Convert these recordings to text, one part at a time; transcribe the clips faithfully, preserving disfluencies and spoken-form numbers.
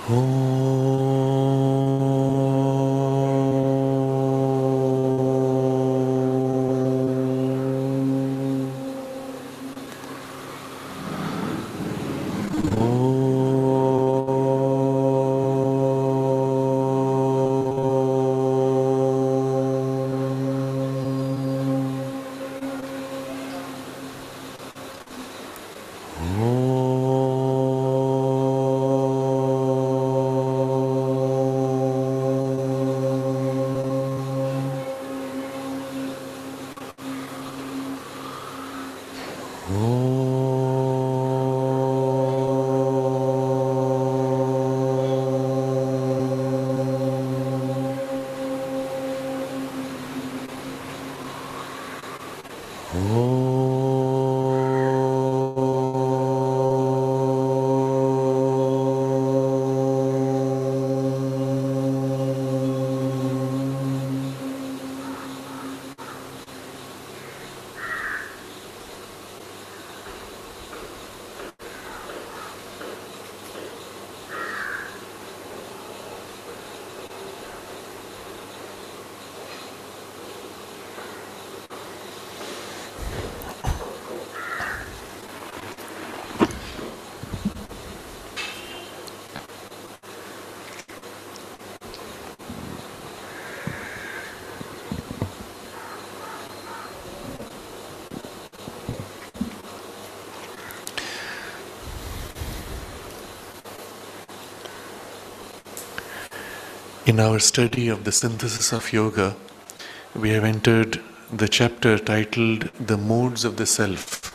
In our study of the synthesis of yoga, we have entered the chapter titled The Modes of the Self,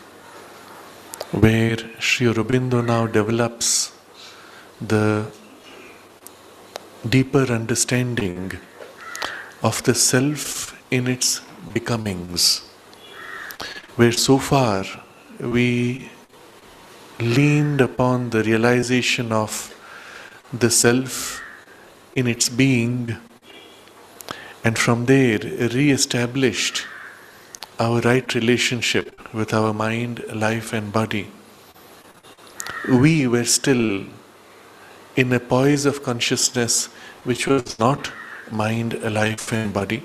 where Sri Aurobindo now develops the deeper understanding of the self in its becomings, where so far we leaned upon the realization of the self in its being, and from there re-established our right relationship with our mind, life and body. We were still in a poise of consciousness which was not mind, life and body.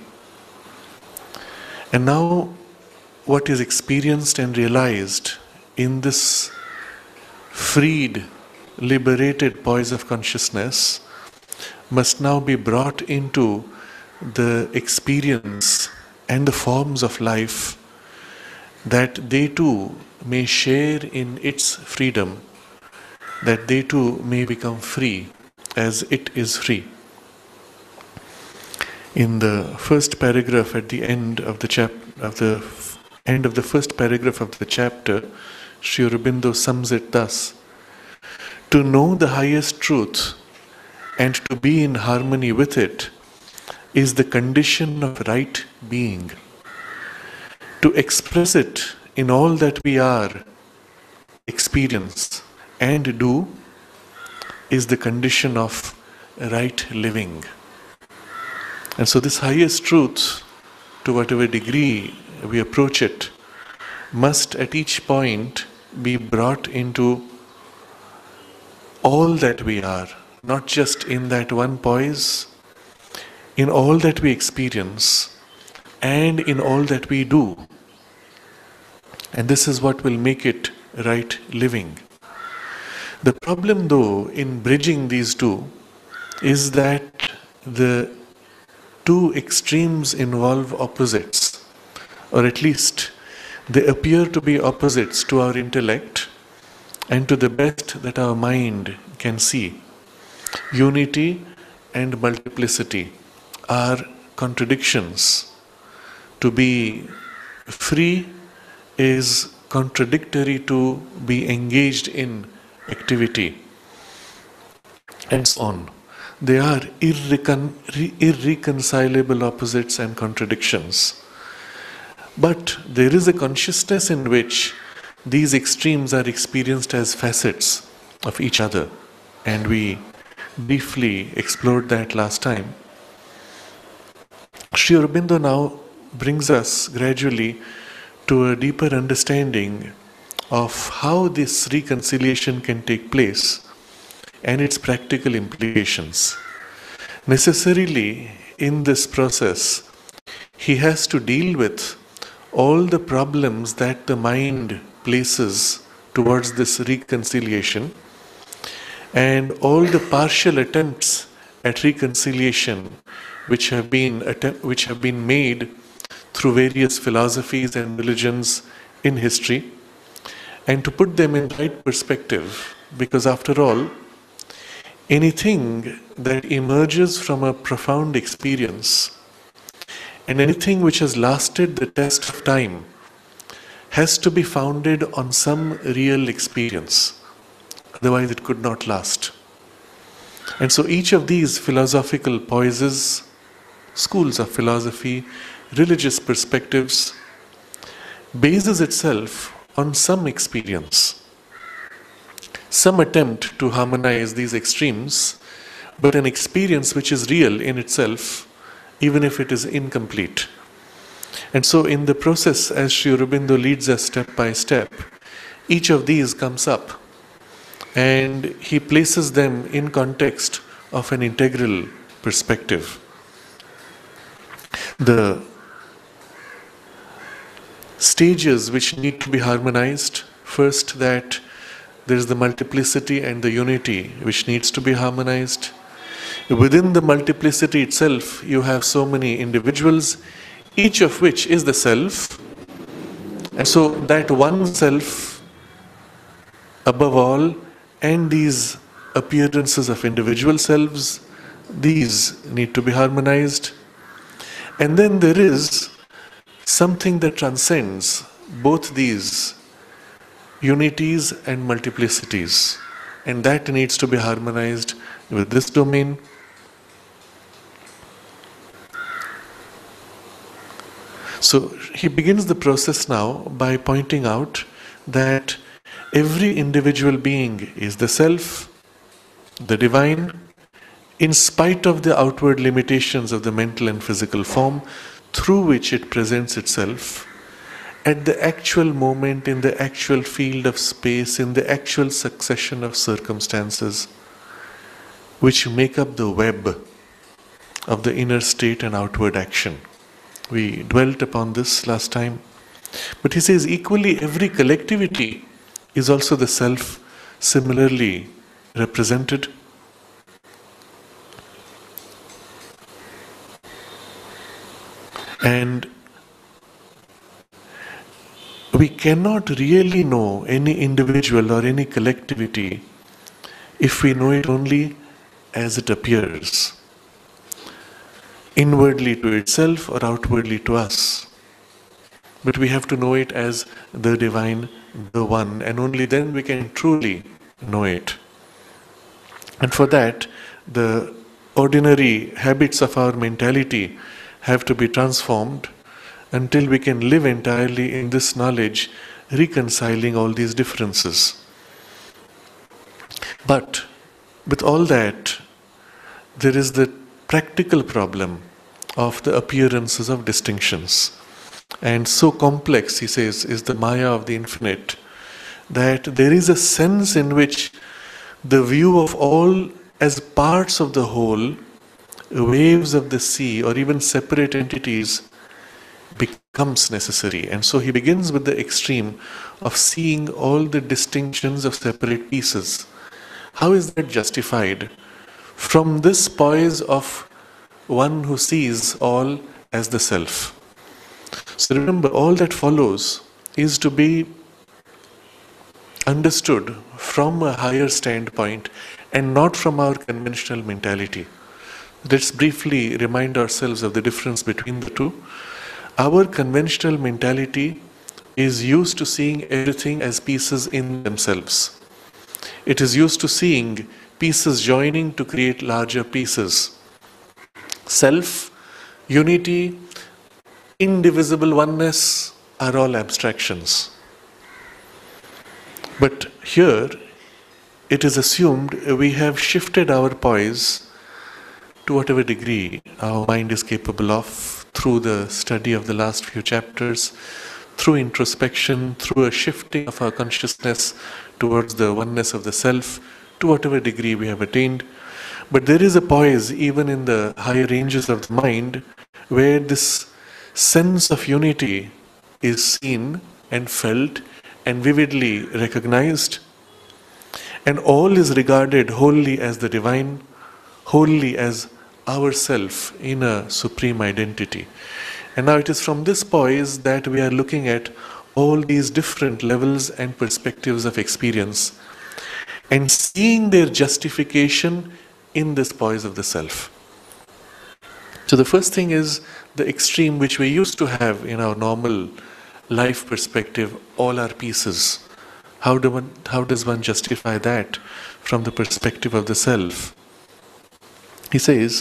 And now what is experienced and realized in this freed, liberated poise of consciousness must now be brought into the experience and the forms of life, that they too may share in its freedom, that they too may become free as it is free. In the first paragraph at the end of the chap of the f- end of the first paragraph of the chapter, Sri Aurobindo sums it thus: to know the highest truth and to be in harmony with it is the condition of right being. To express it in all that we are, experience, and do is the condition of right living. And so this highest truth, to whatever degree we approach it, must at each point be brought into all that we are, not just in that one poise, in all that we experience and in all that we do. And this is what will make it right living. The problem, though, in bridging these two is that the two extremes involve opposites, or at least they appear to be opposites to our intellect and to the best that our mind can see. Unity and multiplicity are contradictions. To be free is contradictory to be engaged in activity, and so on. They are irrecon- irreconcilable opposites and contradictions. But there is a consciousness in which these extremes are experienced as facets of each other, and we briefly explored that last time. Sri Aurobindo now brings us gradually to a deeper understanding of how this reconciliation can take place and its practical implications. Necessarily, in this process, he has to deal with all the problems that the mind places towards this reconciliation, and all the partial attempts at reconciliation which have been attempt, which have been made through various philosophies and religions in history, and to put them in right perspective, because after all, anything that emerges from a profound experience and anything which has lasted the test of time has to be founded on some real experience. Otherwise, it could not last. And so each of these philosophical poises, schools of philosophy, religious perspectives, bases itself on some experience, some attempt to harmonize these extremes, but an experience which is real in itself, even if it is incomplete. And so in the process, as Sri Aurobindo leads us step by step, each of these comes up, and he places them in context of an integral perspective. The stages which need to be harmonized, first that there is the multiplicity and the unity which needs to be harmonized. Within the multiplicity itself, you have so many individuals, each of which is the self. And so that one self, above all, and these appearances of individual selves, these need to be harmonized. And then there is something that transcends both these unities and multiplicities, and that needs to be harmonized with this domain. So he begins the process now by pointing out that every individual being is the self, the divine, in spite of the outward limitations of the mental and physical form through which it presents itself, at the actual moment, in the actual field of space, in the actual succession of circumstances which make up the web of the inner state and outward action. We dwelt upon this last time. But he says equally every collectivity is also the self similarly represented. And we cannot really know any individual or any collectivity if we know it only as it appears, inwardly to itself or outwardly to us. But we have to know it as the divine, the one, and only then we can truly know it. And for that, the ordinary habits of our mentality have to be transformed until we can live entirely in this knowledge, reconciling all these differences. But with all that, there is the practical problem of the appearances of distinctions. And so complex, he says, is the Maya of the infinite, that there is a sense in which the view of all as parts of the whole, waves of the sea, or even separate entities, becomes necessary. And so he begins with the extreme of seeing all the distinctions of separate pieces. How is that justified? From this poise of one who sees all as the self. So remember, all that follows is to be understood from a higher standpoint and not from our conventional mentality. Let's briefly remind ourselves of the difference between the two. Our conventional mentality is used to seeing everything as pieces in themselves. It is used to seeing pieces joining to create larger pieces. Self, unity, indivisible oneness are all abstractions. But here, it is assumed we have shifted our poise to whatever degree our mind is capable of through the study of the last few chapters, through introspection, through a shifting of our consciousness towards the oneness of the self, to whatever degree we have attained. But there is a poise even in the higher ranges of the mind where this sense of unity is seen and felt and vividly recognized, and all is regarded wholly as the divine, wholly as ourself in a supreme identity. And now it is from this poise that we are looking at all these different levels and perspectives of experience and seeing their justification in this poise of the self. So the first thing is the extreme which we used to have in our normal life perspective, all our pieces. How, do one, how does one justify that from the perspective of the self? He says,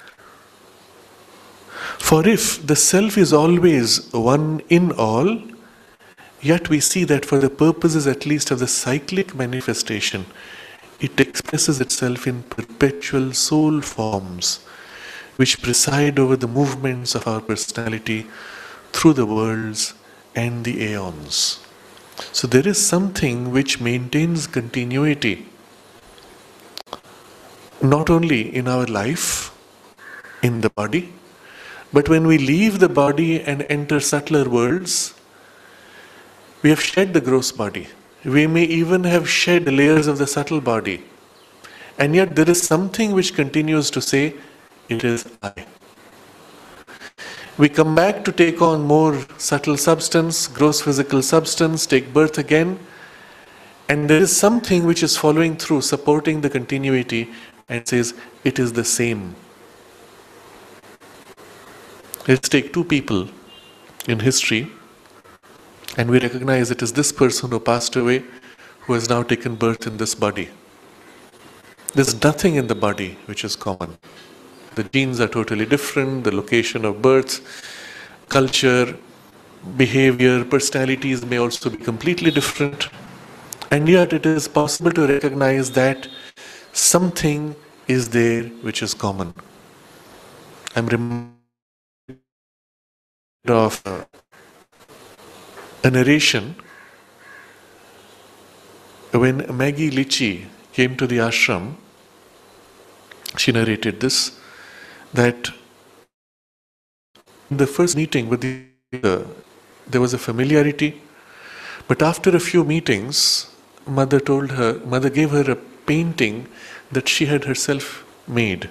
for if the self is always one in all, yet we see that for the purposes at least of the cyclic manifestation, it expresses itself in perpetual soul forms, which preside over the movements of our personality through the worlds and the aeons. So there is something which maintains continuity, not only in our life, in the body, but when we leave the body and enter subtler worlds, we have shed the gross body. We may even have shed layers of the subtle body. And yet there is something which continues to say, it is I. We come back to take on more subtle substance, gross physical substance, take birth again, and there is something which is following through, supporting the continuity, and says, it is the same. Let's take two people in history, and we recognize it is this person who passed away, who has now taken birth in this body. There's nothing in the body which is common. The genes are totally different, the location of birth, culture, behavior, personalities may also be completely different. And yet it is possible to recognize that something is there which is common. I'm reminded of uh, a narration when Maggie Litchi came to the ashram. She narrated this, that in the first meeting with the uh, there was a familiarity, but after a few meetings, mother told her, mother gave her a painting that she had herself made.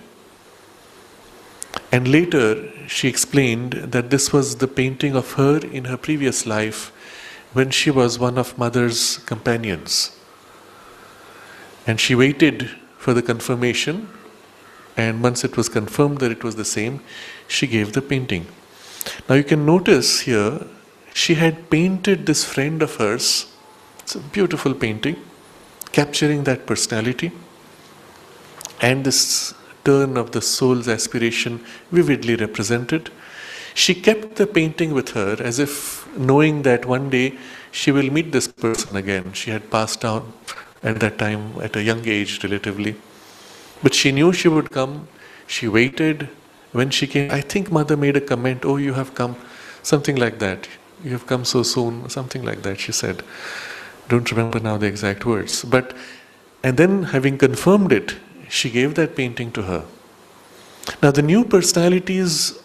And later she explained that this was the painting of her in her previous life when she was one of mother's companions. And she waited for the confirmation, and once it was confirmed that it was the same, she gave the painting. Now you can notice here, she had painted this friend of hers. It's a beautiful painting, capturing that personality and this turn of the soul's aspiration vividly represented. She kept the painting with her as if knowing that one day she will meet this person again. She had passed on at that time at a young age relatively. But she knew she would come. She waited. When she came, I think mother made a comment, oh, you have come, something like that. You have come so soon, something like that, she said. Don't remember now the exact words. But, and then having confirmed it, she gave that painting to her. Now the new personalities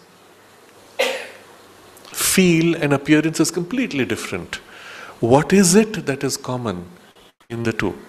feel and appearance is completely different. What is it that is common in the two?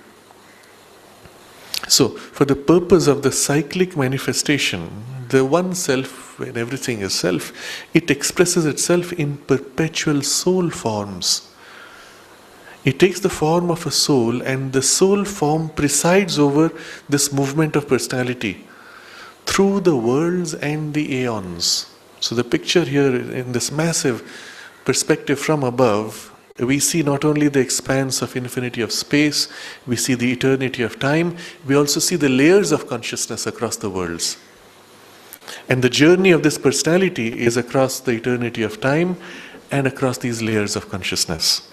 So, for the purpose of the cyclic manifestation, the one self, when everything is self, it expresses itself in perpetual soul forms. It takes the form of a soul, and the soul form presides over this movement of personality through the worlds and the aeons. So the picture here in this massive perspective from above, we see not only the expanse of infinity of space, we see the eternity of time, we also see the layers of consciousness across the worlds. And the journey of this personality is across the eternity of time and across these layers of consciousness.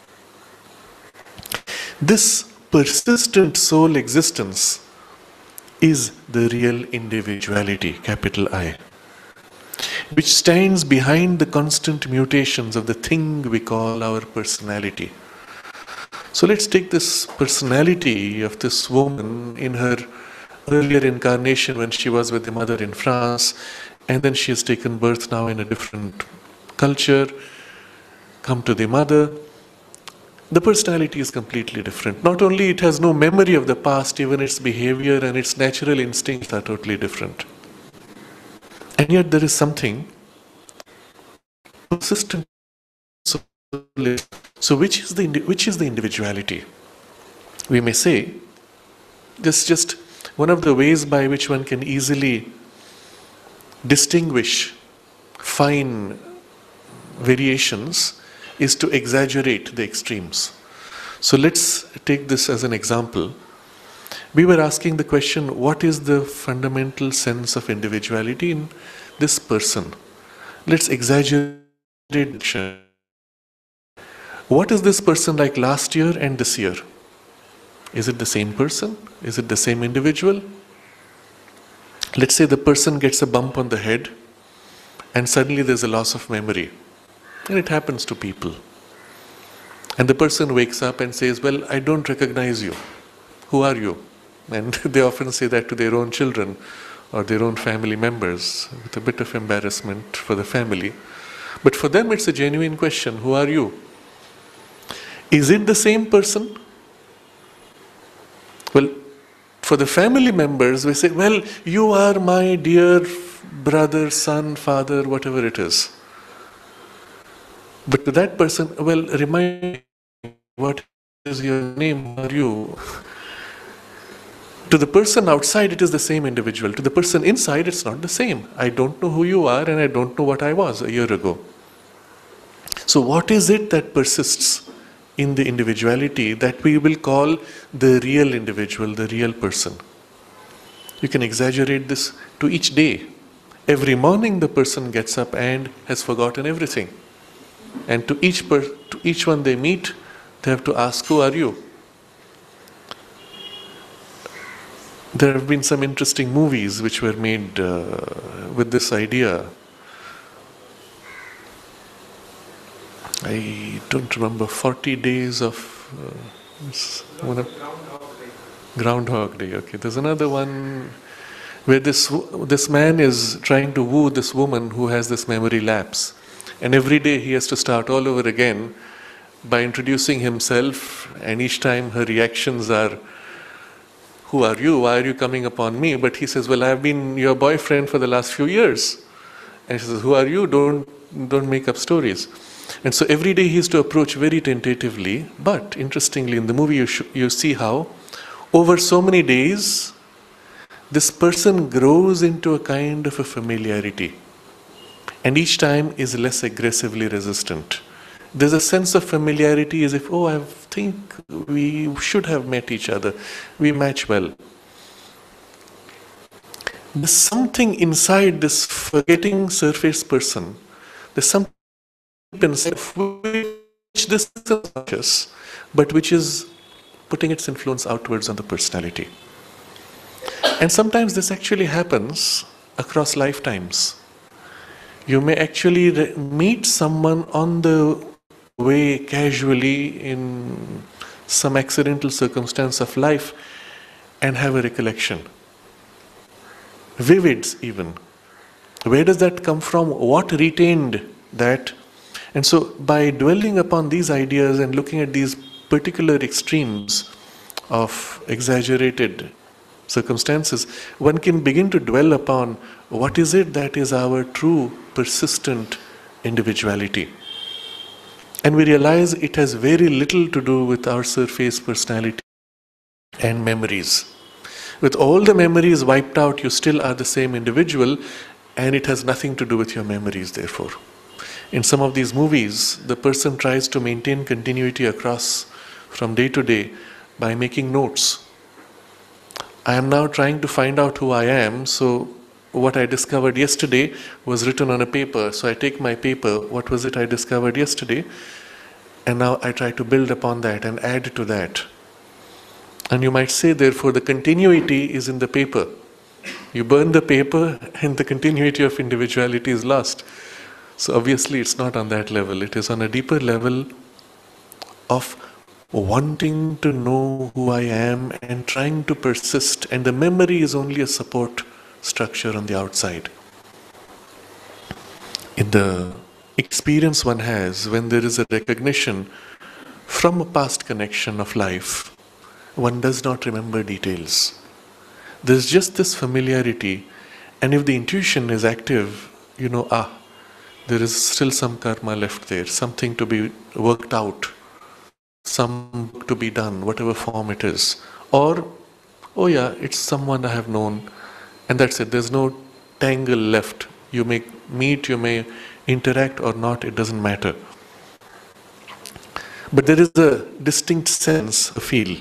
This persistent soul existence is the real individuality, capital I, which stands behind the constant mutations of the thing we call our personality. So let's take this personality of this woman in her earlier incarnation when she was with the mother in France, and then she has taken birth now in a different culture, come to the mother. The personality is completely different. Not only it has no memory of the past, even its behavior and its natural instincts are totally different. And yet there is something persistent. So which is the which is the individuality? We may say this is just one of the ways by which one can easily distinguish fine variations is to exaggerate the extremes. So let's take this as an example. We were asking the question, what is the fundamental sense of individuality in this person? Let's exaggerate it. What is this person like last year and this year? Is it the same person? Is it the same individual? Let's say the person gets a bump on the head and suddenly there's a loss of memory. And it happens to people. And the person wakes up and says, well, I don't recognize you. Who are you? And they often say that to their own children or their own family members with a bit of embarrassment for the family. But for them it's a genuine question, who are you? Is it the same person? Well, for the family members, we say, well, you are my dear brother, son, father, whatever it is. But to that person, well, remind me, what is your name? Who are you? To the person outside, it is the same individual. To the person inside, it's not the same. I don't know who you are and I don't know what I was a year ago. So what is it that persists in the individuality that we will call the real individual, the real person? You can exaggerate this to each day. Every morning the person gets up and has forgotten everything. And to each, per to each one they meet, they have to ask, who are you? There have been some interesting movies which were made uh, with this idea. I don't remember, forty days of uh, one of Groundhog Day. Okay, there's another one where this this man is trying to woo this woman who has this memory lapse, and every day he has to start all over again by introducing himself, and each time her reactions are, who are you? Why are you coming upon me? But he says, well, I've been your boyfriend for the last few years. And she says, who are you? Don't don't make up stories. And so every day he has to approach very tentatively. But interestingly, in the movie you, sh you see how over so many days this person grows into a kind of a familiarity, and each time is less aggressively resistant. There's a sense of familiarity as if, oh, I think we should have met each other. We match well. There's something inside this forgetting surface person. There's something inside of which this is conscious, but which is putting its influence outwards on the personality. And sometimes this actually happens across lifetimes. You may actually meet someone on the way casually in some accidental circumstance of life and have a recollection. Vivid even. Where does that come from? What retained that? And so by dwelling upon these ideas and looking at these particular extremes of exaggerated circumstances, one can begin to dwell upon what is it that is our true persistent individuality. And we realize it has very little to do with our surface personality and memories. With all the memories wiped out, you still are the same individual, and it has nothing to do with your memories, therefore. In some of these movies, the person tries to maintain continuity across from day to day by making notes. I am now trying to find out who I am, so what I discovered yesterday was written on a paper. So I take my paper, what was it I discovered yesterday, and now I try to build upon that and add to that. And you might say, therefore, the continuity is in the paper. You burn the paper and the continuity of individuality is lost. So obviously it's not on that level. It is on a deeper level of wanting to know who I am and trying to persist, and the memory is only a support structure on the outside. In the experience one has when there is a recognition from a past connection of life, one does not remember details. There's just this familiarity, and if the intuition is active, you know, ah, there is still some karma left there, something to be worked out, some to be done, whatever form it is. Or, oh yeah, it's someone I have known, and that's it. There's no tangle left. You may meet, you may interact or not, it doesn't matter. But there is a distinct sense, a feel.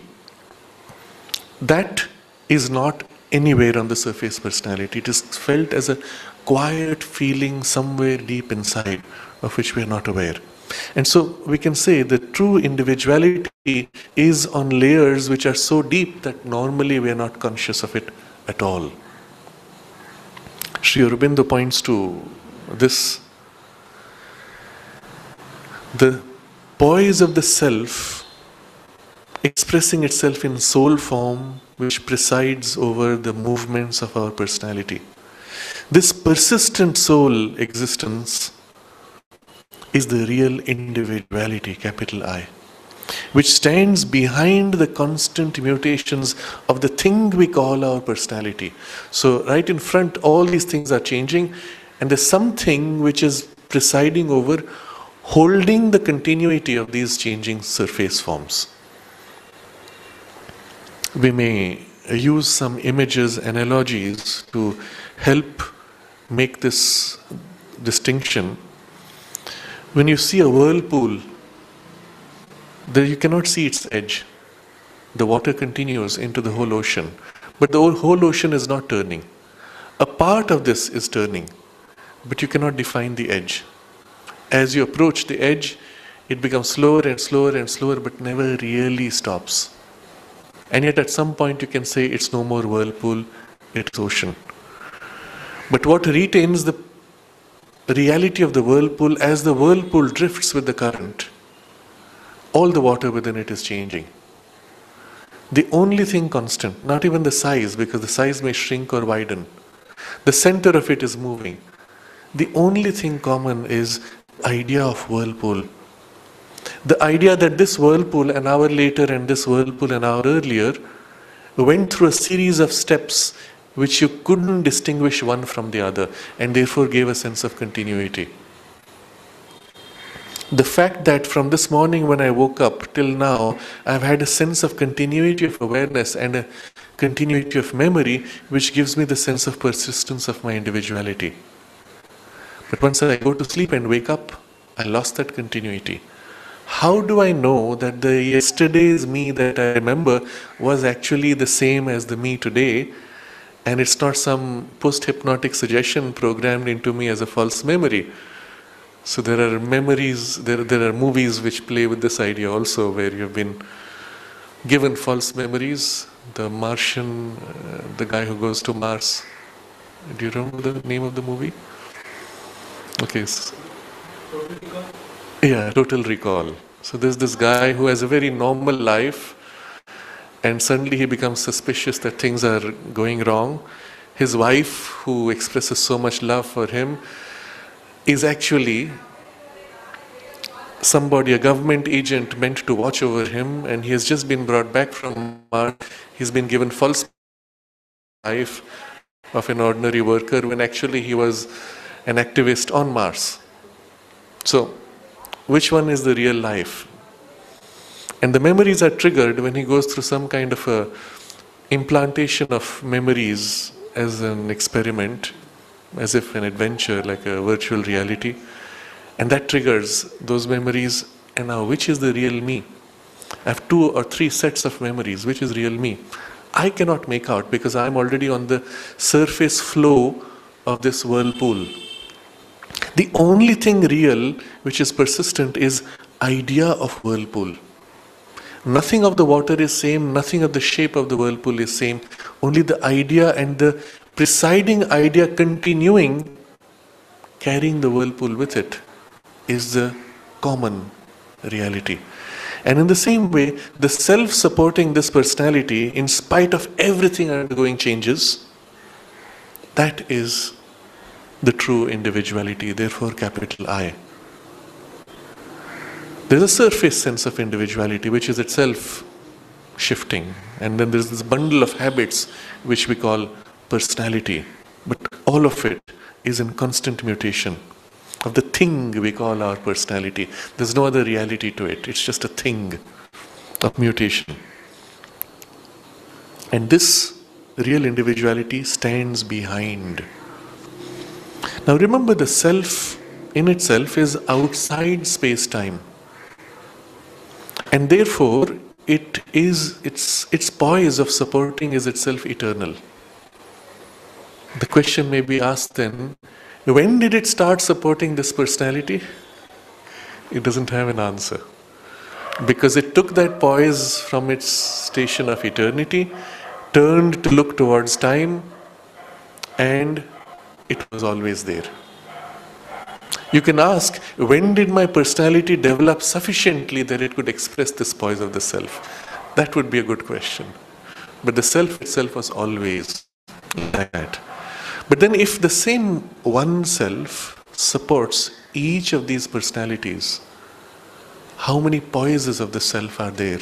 That is not anywhere on the surface personality. It is felt as a quiet feeling somewhere deep inside, of which we are not aware. And so we can say that true individuality is on layers which are so deep that normally we are not conscious of it at all. Sri Aurobindo points to this. The poise of the self expressing itself in soul form which presides over the movements of our personality. This persistent soul existence is the real individuality, capital I, which stands behind the constant mutations of the thing we call our personality. So right in front, all these things are changing, and there's something which is presiding over, holding the continuity of these changing surface forms. We may use some images, analogies to help make this distinction. When you see a whirlpool, there you cannot see its edge. The water continues into the whole ocean, but the whole ocean is not turning. A part of this is turning, but you cannot define the edge. As you approach the edge, it becomes slower and slower and slower, but never really stops. And yet at some point you can say it's no more whirlpool, it's ocean. But what retains the reality of the whirlpool, as the whirlpool drifts with the current, all the water within it is changing. The only thing constant, not even the size, because the size may shrink or widen, the center of it is moving. The only thing common is idea of whirlpool. The idea that this whirlpool an hour later and this whirlpool an hour earlier went through a series of steps which you couldn't distinguish one from the other, and therefore gave a sense of continuity. The fact that from this morning when I woke up till now, I've had a sense of continuity of awareness and a continuity of memory, which gives me the sense of persistence of my individuality. But once I go to sleep and wake up, I lost that continuity. How do I know that the yesterday's me that I remember was actually the same as the me today, and it's not some post-hypnotic suggestion programmed into me as a false memory? So there are memories, there, there are movies which play with this idea also, where you've been given false memories. The Martian, uh, the guy who goes to Mars. Do you remember the name of the movie? Okay. Total Recall? Yeah, Total Recall. So there's this guy who has a very normal life, and suddenly he becomes suspicious that things are going wrong. His wife, who expresses so much love for him, is actually somebody, a government agent meant to watch over him, and he has just been brought back from Mars. He's been given false life of an ordinary worker when actually he was an activist on Mars. So, which one is the real life? And the memories are triggered when he goes through some kind of a implantation of memories as an experiment, as if an adventure, like a virtual reality. And that triggers those memories. And now, which is the real me? I have two or three sets of memories. Which is real me? I cannot make out, because I am already on the surface flow of this whirlpool. The only thing real which is persistent is idea of whirlpool. Nothing of the water is same, nothing of the shape of the whirlpool is same. Only the idea and the presiding idea continuing, carrying the whirlpool with it, is the common reality. And in the same way, the self supporting this personality in spite of everything undergoing changes, that is the true individuality, therefore capital I. There's a surface sense of individuality which is itself shifting, and then there's this bundle of habits which we call personality, but all of it is in constant mutation of the thing we call our personality. There's no other reality to it, it's just a thing of mutation. And this real individuality stands behind. Now remember, the self in itself is outside space-time, and therefore it is its its poise of supporting is itself eternal. The question may be asked then, when did it start supporting this personality? It doesn't have an answer, because it took that poise from its station of eternity, turned to look towards time, and it was always there. You can ask, when did my personality develop sufficiently that it could express this poise of the self? That would be a good question. But the self itself was always like that. But then if the same one self supports each of these personalities, how many poises of the self are there?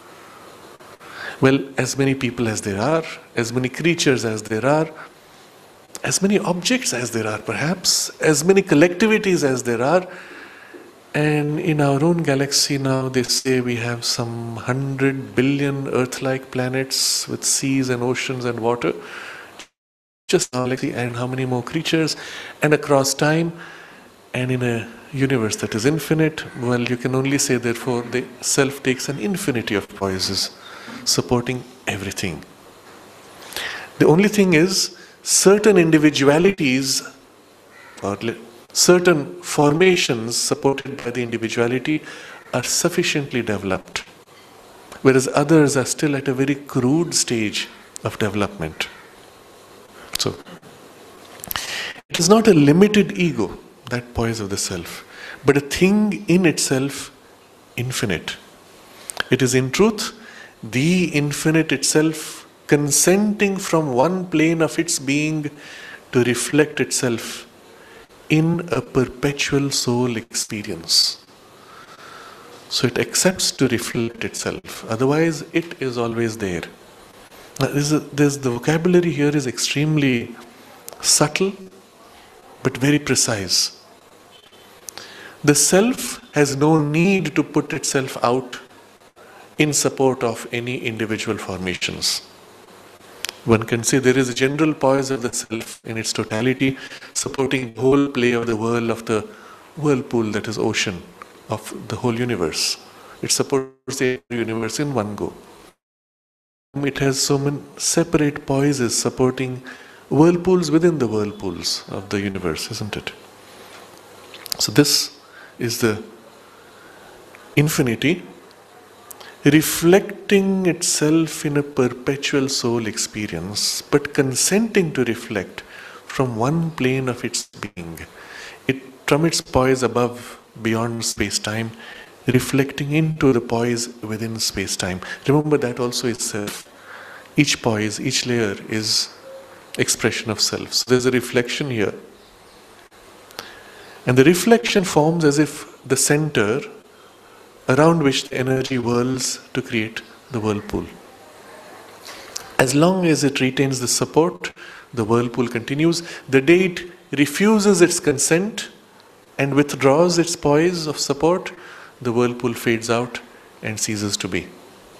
Well, as many people as there are, as many creatures as there are, as many objects as there are perhaps, as many collectivities as there are. And in our own galaxy now, they say we have some hundred billion Earth-like planets with seas and oceans and water. Just galaxy, and how many more creatures, and across time, and in a universe that is infinite. Well, you can only say therefore the self takes an infinity of poises, supporting everything. The only thing is, certain individualities or certain formations supported by the individuality are sufficiently developed, whereas others are still at a very crude stage of development. So, it is not a limited ego, that poise of the self, but a thing in itself infinite. It is in truth the infinite itself consenting from one plane of its being to reflect itself in a perpetual soul experience. So it accepts to reflect itself, otherwise it is always there. Now, this is, this, the vocabulary here is extremely subtle but very precise. The self has no need to put itself out in support of any individual formations. One can say there is a general poise of the self in its totality, supporting the whole play of the whirl of the whirlpool, that is ocean, of the whole universe. It supports the universe in one go. It has so many separate poises supporting whirlpools within the whirlpools of the universe, isn't it? So this is the infinity reflecting itself in a perpetual soul experience, but consenting to reflect from one plane of its being. It, from its poise above, beyond space-time, reflecting into the poise within space-time. Remember that also is self. Each poise, each layer is expression of self. So there's a reflection here. And the reflection forms as if the center around which the energy whirls to create the whirlpool. As long as it retains the support, the whirlpool continues. The day it refuses its consent and withdraws its poise of support, the whirlpool fades out and ceases to be.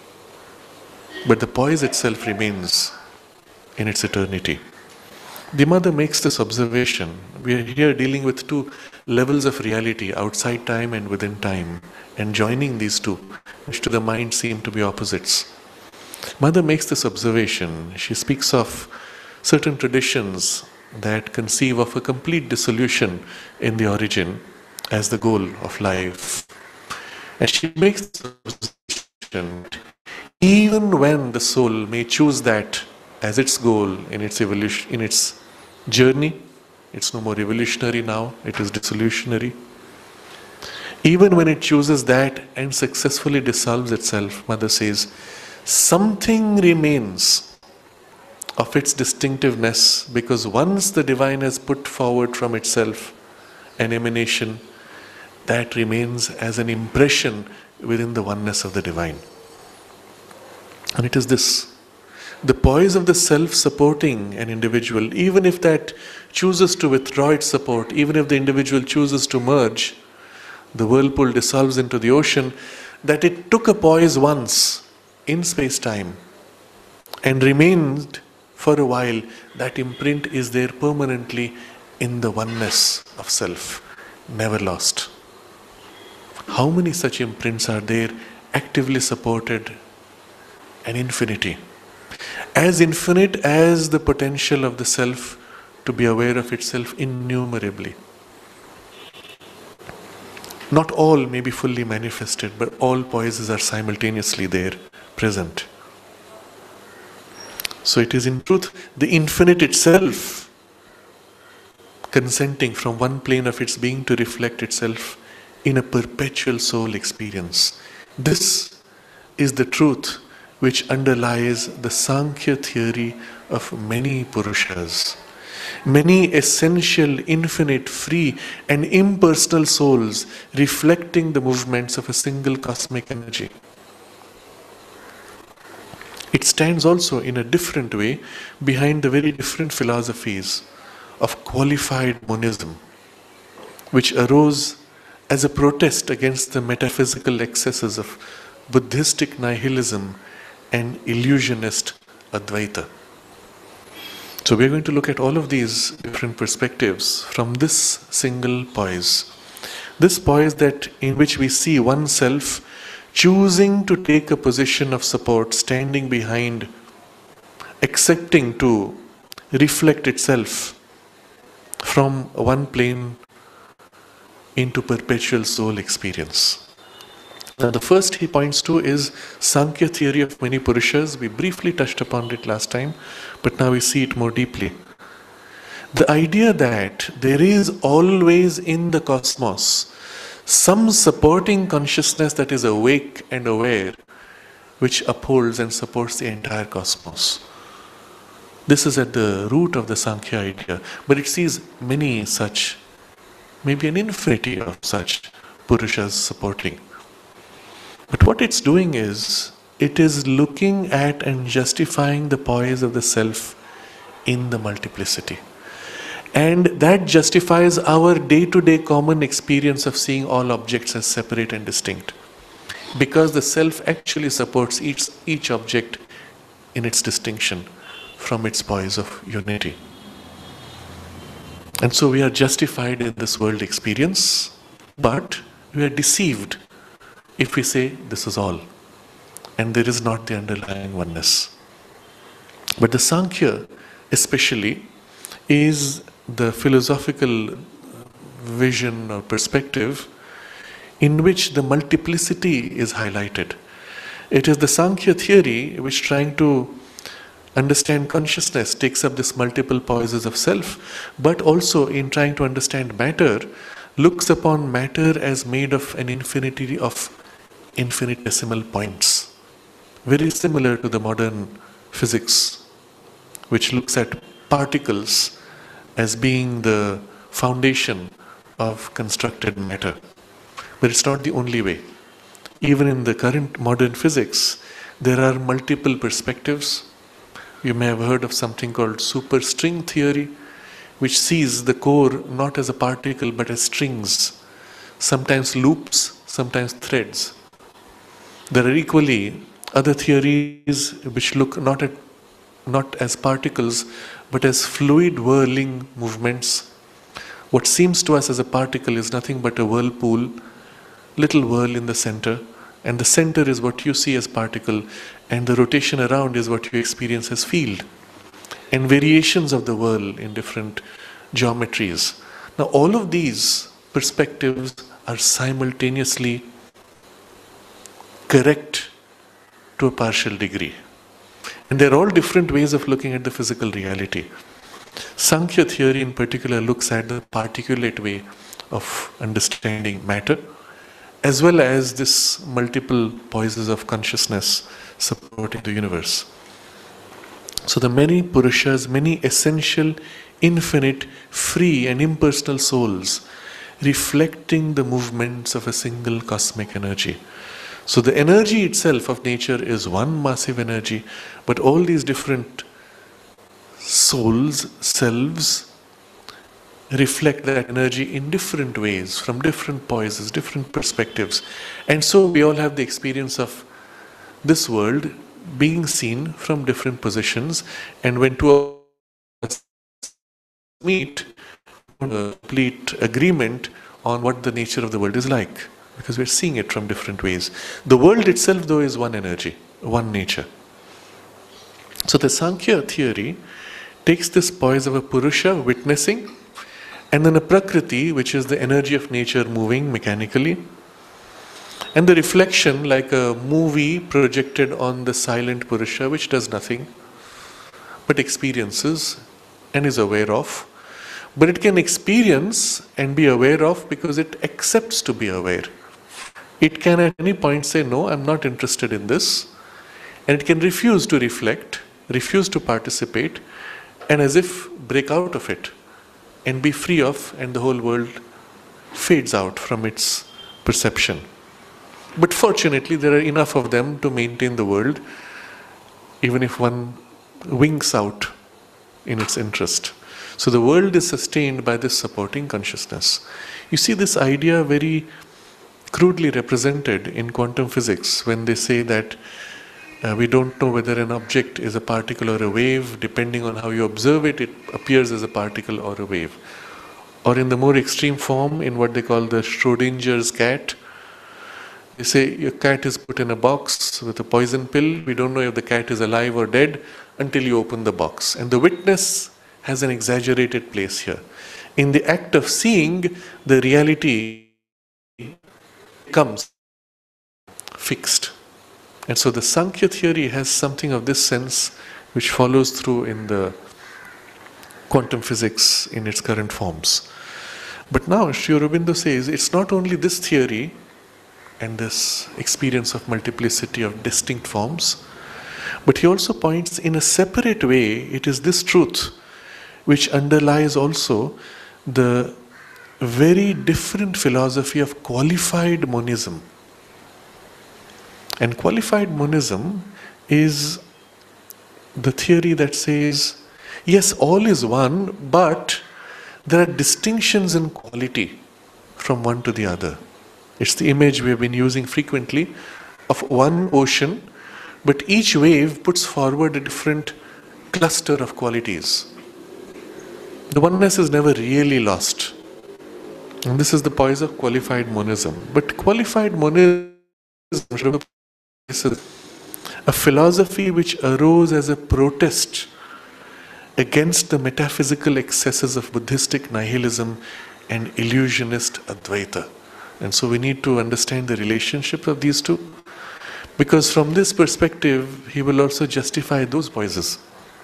But the poise itself remains in its eternity. The mother makes this observation. We are here dealing with two levels of reality, outside time and within time, and joining these two, which to the mind seem to be opposites. Mother makes this observation. She speaks of certain traditions that conceive of a complete dissolution in the origin as the goal of life. And she makes this observation, even when the soul may choose that as its goal in its evolution, in its journey. It's no more evolutionary now, it is dissolutionary. Even when it chooses that and successfully dissolves itself, Mother says, something remains of its distinctiveness, because once the divine has put forward from itself an emanation, that remains as an impression within the oneness of the divine. And it is this, the poise of the self supporting an individual, even if that chooses to withdraw its support, even if the individual chooses to merge, the whirlpool dissolves into the ocean, that it took a poise once in space-time and remained for a while, that imprint is there permanently in the oneness of self, never lost. How many such imprints are there actively supported? An infinity. As infinite as the potential of the self to be aware of itself innumerably. Not all may be fully manifested, but all poises are simultaneously there, present. So it is in truth the infinite itself consenting from one plane of its being to reflect itself in a perpetual soul experience. This is the truth which underlies the Sankhya theory of many Purushas. Many essential, infinite, free and impersonal souls reflecting the movements of a single cosmic energy. It stands also in a different way behind the very different philosophies of qualified monism, which arose as a protest against the metaphysical excesses of Buddhistic nihilism and illusionist Advaita. So we're going to look at all of these different perspectives from this single poise. This poise that in which we see oneself choosing to take a position of support, standing behind, accepting to reflect itself from one plane into perpetual soul experience. Now the first he points to is Sankhya theory of many Purushas. We briefly touched upon it last time, but now we see it more deeply. The idea that there is always in the cosmos some supporting consciousness that is awake and aware, which upholds and supports the entire cosmos. This is at the root of the Sankhya idea, but it sees many such, maybe an infinity of such Purushas supporting. But what it's doing is, it is looking at and justifying the poise of the self in the multiplicity. And that justifies our day-to-day common experience of seeing all objects as separate and distinct. Because the self actually supports each, each object in its distinction from its poise of unity. And so we are justified in this world experience, but we are deceived if we say this is all, and there is not the underlying oneness. But the Sankhya especially is the philosophical vision or perspective in which the multiplicity is highlighted. It is the Sankhya theory which, trying to understand consciousness, takes up this multiple poises of self, but also in trying to understand matter, looks upon matter as made of an infinity of infinitesimal points. Very similar to the modern physics, which looks at particles as being the foundation of constructed matter. But it's not the only way. Even in the current modern physics, there are multiple perspectives. You may have heard of something called superstring theory, which sees the core not as a particle but as strings, sometimes loops, sometimes threads. There are equally other theories which look not at not as particles but as fluid whirling movements. What seems to us as a particle is nothing but a whirlpool, little whirl in the center, and the center is what you see as particle, and the rotation around is what you experience as field, and variations of the whirl in different geometries. Now all of these perspectives are simultaneously correct to a partial degree. And they're all different ways of looking at the physical reality. Sankhya theory in particular looks at the particulate way of understanding matter, as well as this multiple poises of consciousness supporting the universe. So the many Purushas, many essential, infinite, free and impersonal souls reflecting the movements of a single cosmic energy. So the energy itself of nature is one massive energy, but all these different souls, selves, reflect that energy in different ways, from different poises, different perspectives. And so we all have the experience of this world being seen from different positions, and when two of us meet, complete agreement on what the nature of the world is like, because we're seeing it from different ways. The world itself, though, is one energy, one nature. So the Sankhya theory takes this poise of a Purusha witnessing, and then a Prakriti, which is the energy of nature moving mechanically, and the reflection like a movie projected on the silent Purusha, which does nothing but experiences and is aware of. But it can experience and be aware of because it accepts to be aware. It can at any point say, no, I'm not interested in this. And it can refuse to reflect, refuse to participate, and as if break out of it and be free of, and the whole world fades out from its perception. But fortunately, there are enough of them to maintain the world, even if one winks out in its interest. So the world is sustained by this supporting consciousness. You see this idea very crudely represented in quantum physics when they say that uh, we don't know whether an object is a particle or a wave. Depending on how you observe it, it appears as a particle or a wave. Or in the more extreme form, in what they call the Schrodinger's cat, they say your cat is put in a box with a poison pill. We don't know if the cat is alive or dead until you open the box. And the witness has an exaggerated place here. In the act of seeing, the reality becomes fixed. And so the Sankhya theory has something of this sense which follows through in the quantum physics in its current forms. But now Sri Aurobindo says it's not only this theory and this experience of multiplicity of distinct forms, but he also points in a separate way, it is this truth which underlies also the very different philosophy of qualified monism. And qualified monism is the theory that says, yes, all is one, but there are distinctions in quality from one to the other. It's the image we have been using frequently of one ocean, but each wave puts forward a different cluster of qualities. The oneness is never really lost. And this is the poise of qualified monism. But qualified monism is a philosophy which arose as a protest against the metaphysical excesses of Buddhistic nihilism and illusionist Advaita. And so we need to understand the relationship of these two, because from this perspective, he will also justify those poises.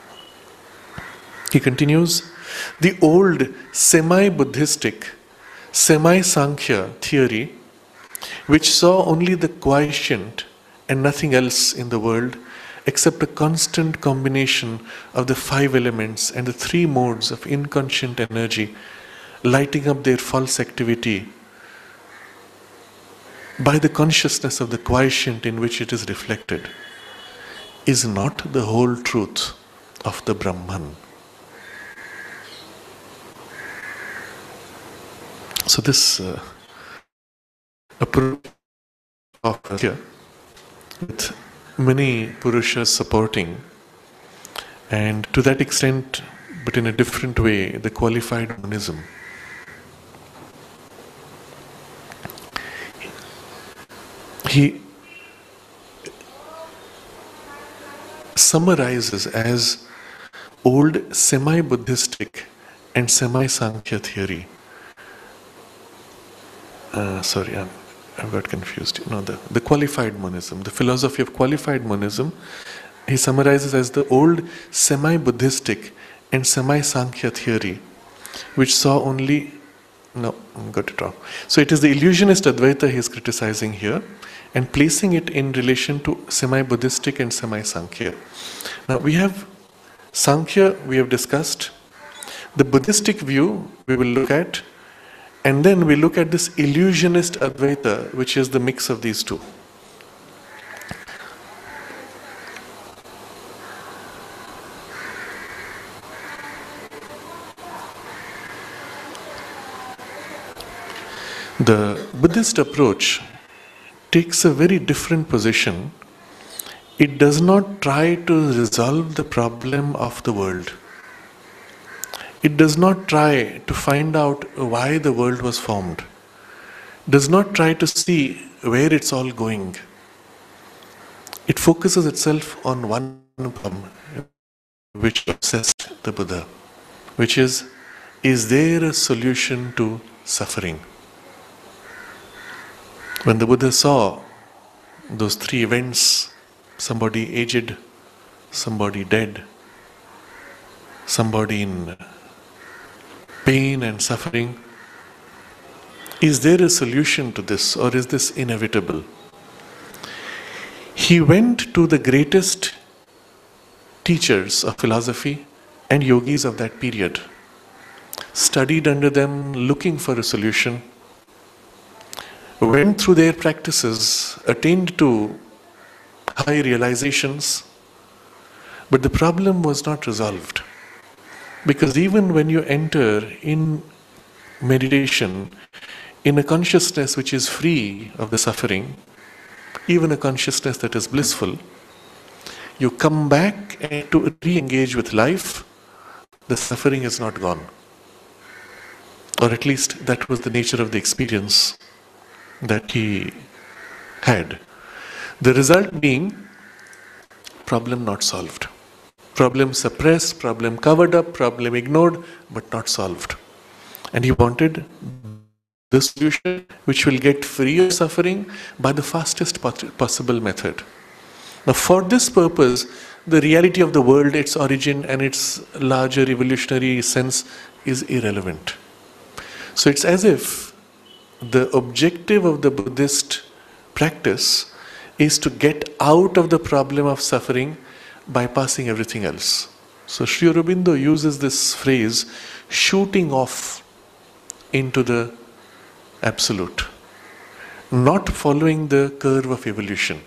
He continues, the old semi-Buddhistic, semi-Sankhya theory, which saw only the quiescent and nothing else in the world except a constant combination of the five elements and the three modes of inconscient energy lighting up their false activity by the consciousness of the quiescent in which it is reflected, is not the whole truth of the Brahman. So this uh, approach of here, with many Purushas supporting, and to that extent, but in a different way, the qualified monism. He summarizes as old semi-Buddhistic and semi-Sankhya theory. Uh, sorry, I'm, I got confused. No, the, the qualified monism, the philosophy of qualified monism, he summarizes as the old semi-Buddhistic and semi-Sankhya theory, which saw only No, I got it wrong. So it is the illusionist Advaita he is criticizing here and placing it in relation to semi-Buddhistic and semi-Sankhya. Now we have Sankhya, we have discussed. The Buddhistic view we will look at, and then we look at this illusionist Advaita, which is the mix of these two. The Buddhist approach takes a very different position. It does not try to resolve the problem of the world. It does not try to find out why the world was formed. Does not try to see where it's all going. It focuses itself on one problem which obsessed the Buddha, which is, is there a solution to suffering? When the Buddha saw those three events, somebody aged, somebody dead, somebody in pain and suffering, is there a solution to this, or is this inevitable? He went to the greatest teachers of philosophy and yogis of that period, studied under them, looking for a solution, went through their practices, attained to high realizations, but the problem was not resolved. Because even when you enter in meditation, in a consciousness which is free of the suffering, even a consciousness that is blissful, you come back and to re-engage with life, the suffering is not gone. Or at least that was the nature of the experience that he had. The result being problem not solved. Problem suppressed, problem covered up, problem ignored, but not solved. And he wanted the solution which will get free of suffering by the fastest possible method. Now for this purpose, the reality of the world, its origin and its larger evolutionary sense is irrelevant. So it's as if the objective of the Buddhist practice is to get out of the problem of suffering bypassing everything else. So Sri Aurobindo uses this phrase, shooting off into the absolute, not following the curve of evolution.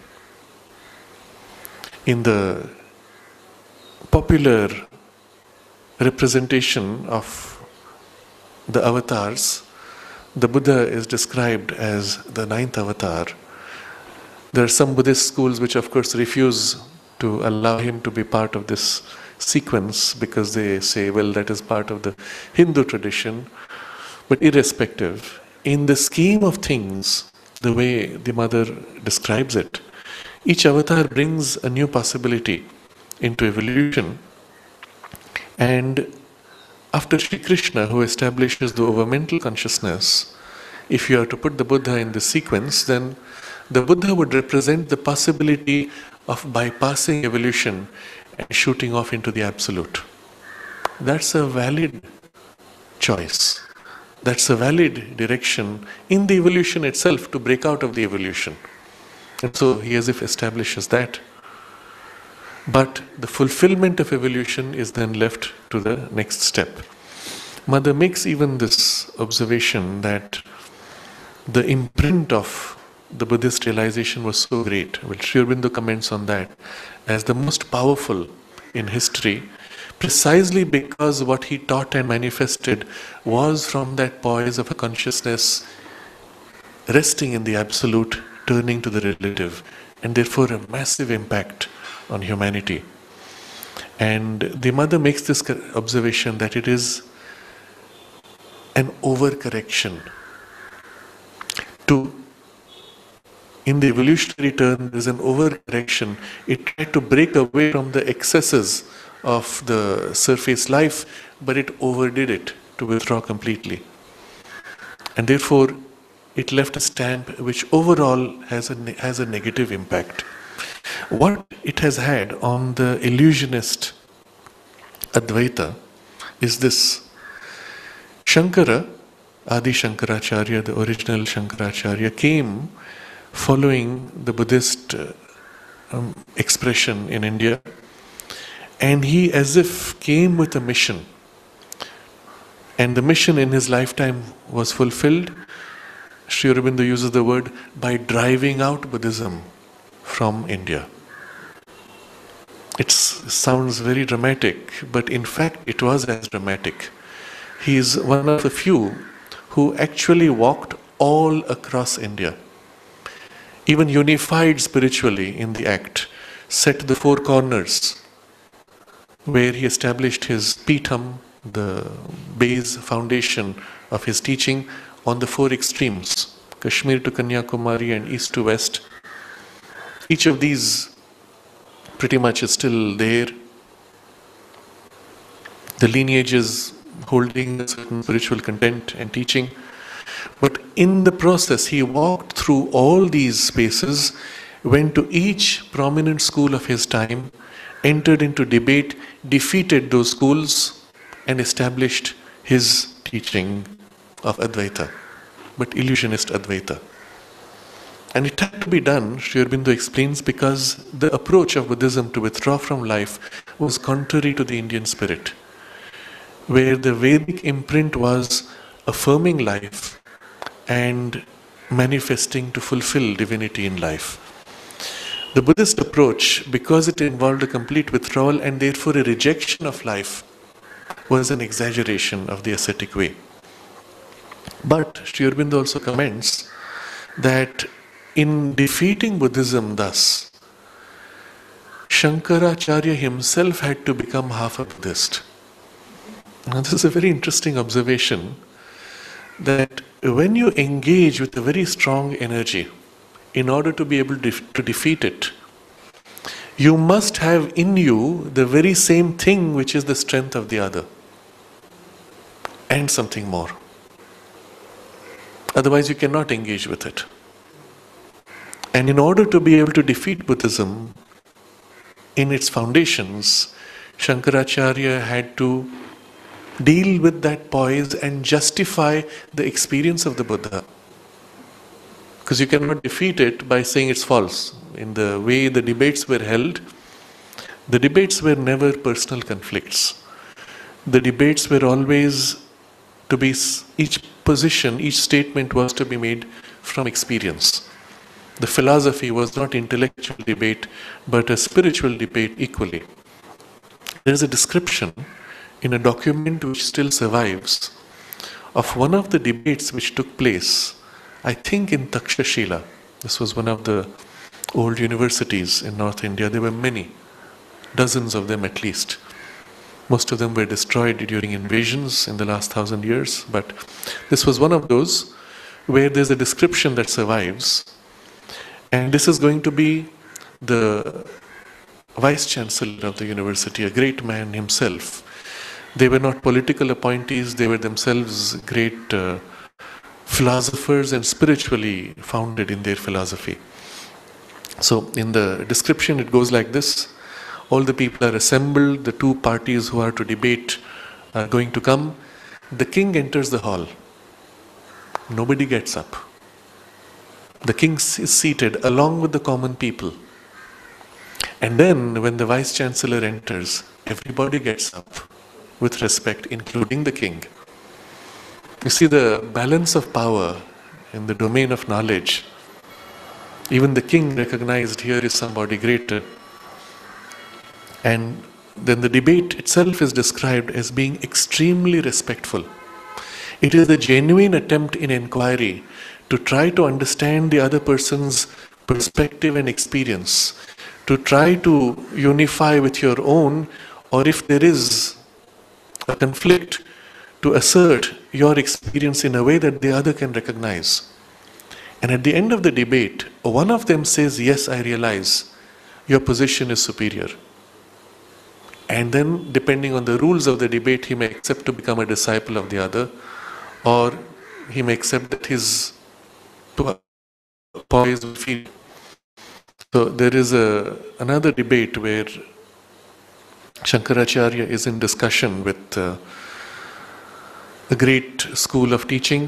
In the popular representation of the avatars, the Buddha is described as the ninth avatar. There are some Buddhist schools which of course refuse to allow him to be part of this sequence because they say, well, that is part of the Hindu tradition. But irrespective, in the scheme of things, the way the mother describes it, each avatar brings a new possibility into evolution. And after Sri Krishna, who establishes the over-mental consciousness, if you are to put the Buddha in this sequence, then the Buddha would represent the possibility of bypassing evolution and shooting off into the absolute. That's a valid choice. That's a valid direction in the evolution itself to break out of the evolution. And so he as if establishes that. But the fulfillment of evolution is then left to the next step. Mother makes even this observation that the imprint of the Buddhist realization was so great. Well, Sri Aurobindo comments on that as the most powerful in history, precisely because what he taught and manifested was from that poise of a consciousness resting in the absolute, turning to the relative, and therefore a massive impact on humanity. And the mother makes this observation that it is an overcorrection. To, in the evolutionary term, there is an overcorrection. It tried to break away from the excesses of the surface life, but it overdid it to withdraw completely. And therefore, it left a stamp which overall has a, has a negative impact. What it has had on the illusionist Advaita is this. Shankara Adi Shankaracharya, the original Shankaracharya, came following the Buddhist uh, um, expression in India, and he as if came with a mission. And the mission in his lifetime was fulfilled. Sri Aurobindo uses the word, by driving out Buddhism from India. It sounds very dramatic, but in fact it was as dramatic. He is one of the few who actually walked all across India, even unified spiritually in the act, set the four corners, where he established his Pitham, the base foundation of his teaching, on the four extremes, Kashmir to Kanyakumari and east to west. Each of these pretty much is still there. The lineages holding a certain spiritual content and teaching. But in the process, he walked through all these spaces, went to each prominent school of his time, entered into debate, defeated those schools, and established his teaching of Advaita, but illusionist Advaita. And it had to be done, Sri Aurobindo explains, because the approach of Buddhism to withdraw from life was contrary to the Indian spirit, where the Vedic imprint was affirming life and manifesting to fulfill divinity in life. The Buddhist approach, because it involved a complete withdrawal and therefore a rejection of life, was an exaggeration of the ascetic way. But Sri Aurobindo also comments that in defeating Buddhism thus, Shankaracharya himself had to become half a Buddhist. Now this is a very interesting observation, that when you engage with a very strong energy, in order to be able to defeat it, you must have in you the very same thing which is the strength of the other, and something more. Otherwise you cannot engage with it. And in order to be able to defeat Buddhism in its foundations, Shankaracharya had to deal with that poise and justify the experience of the Buddha. Because you cannot defeat it by saying it's false. In the way the debates were held, the debates were never personal conflicts. The debates were always to be, each position, each statement was to be made from experience. The philosophy was not intellectual debate, but a spiritual debate equally. There is a description in a document which still survives of one of the debates which took place, I think in Takshashila. This was one of the old universities in North India. There were many, dozens of them at least. Most of them were destroyed during invasions in the last thousand years, but this was one of those where there's a description that survives. And this is going to be the vice-chancellor of the university, a great man himself. They were not political appointees, they were themselves great uh, philosophers and spiritually founded in their philosophy. So in the description it goes like this: all the people are assembled, the two parties who are to debate are going to come. The king enters the hall. Nobody gets up. The king is seated along with the common people. And then when the vice-chancellor enters, everybody gets up with respect, including the king. You see the balance of power in the domain of knowledge. Even the king recognized here is somebody greater. And then the debate itself is described as being extremely respectful. It is a genuine attempt in inquiry to try to understand the other person's perspective and experience, to try to unify with your own, or if there is a conflict, to assert your experience in a way that the other can recognize. And at the end of the debate, one of them says, yes, I realize your position is superior. And then, depending on the rules of the debate, he may accept to become a disciple of the other, or he may accept that his poise will feel. So there is a, another debate where Shankaracharya is in discussion with uh, a great school of teaching.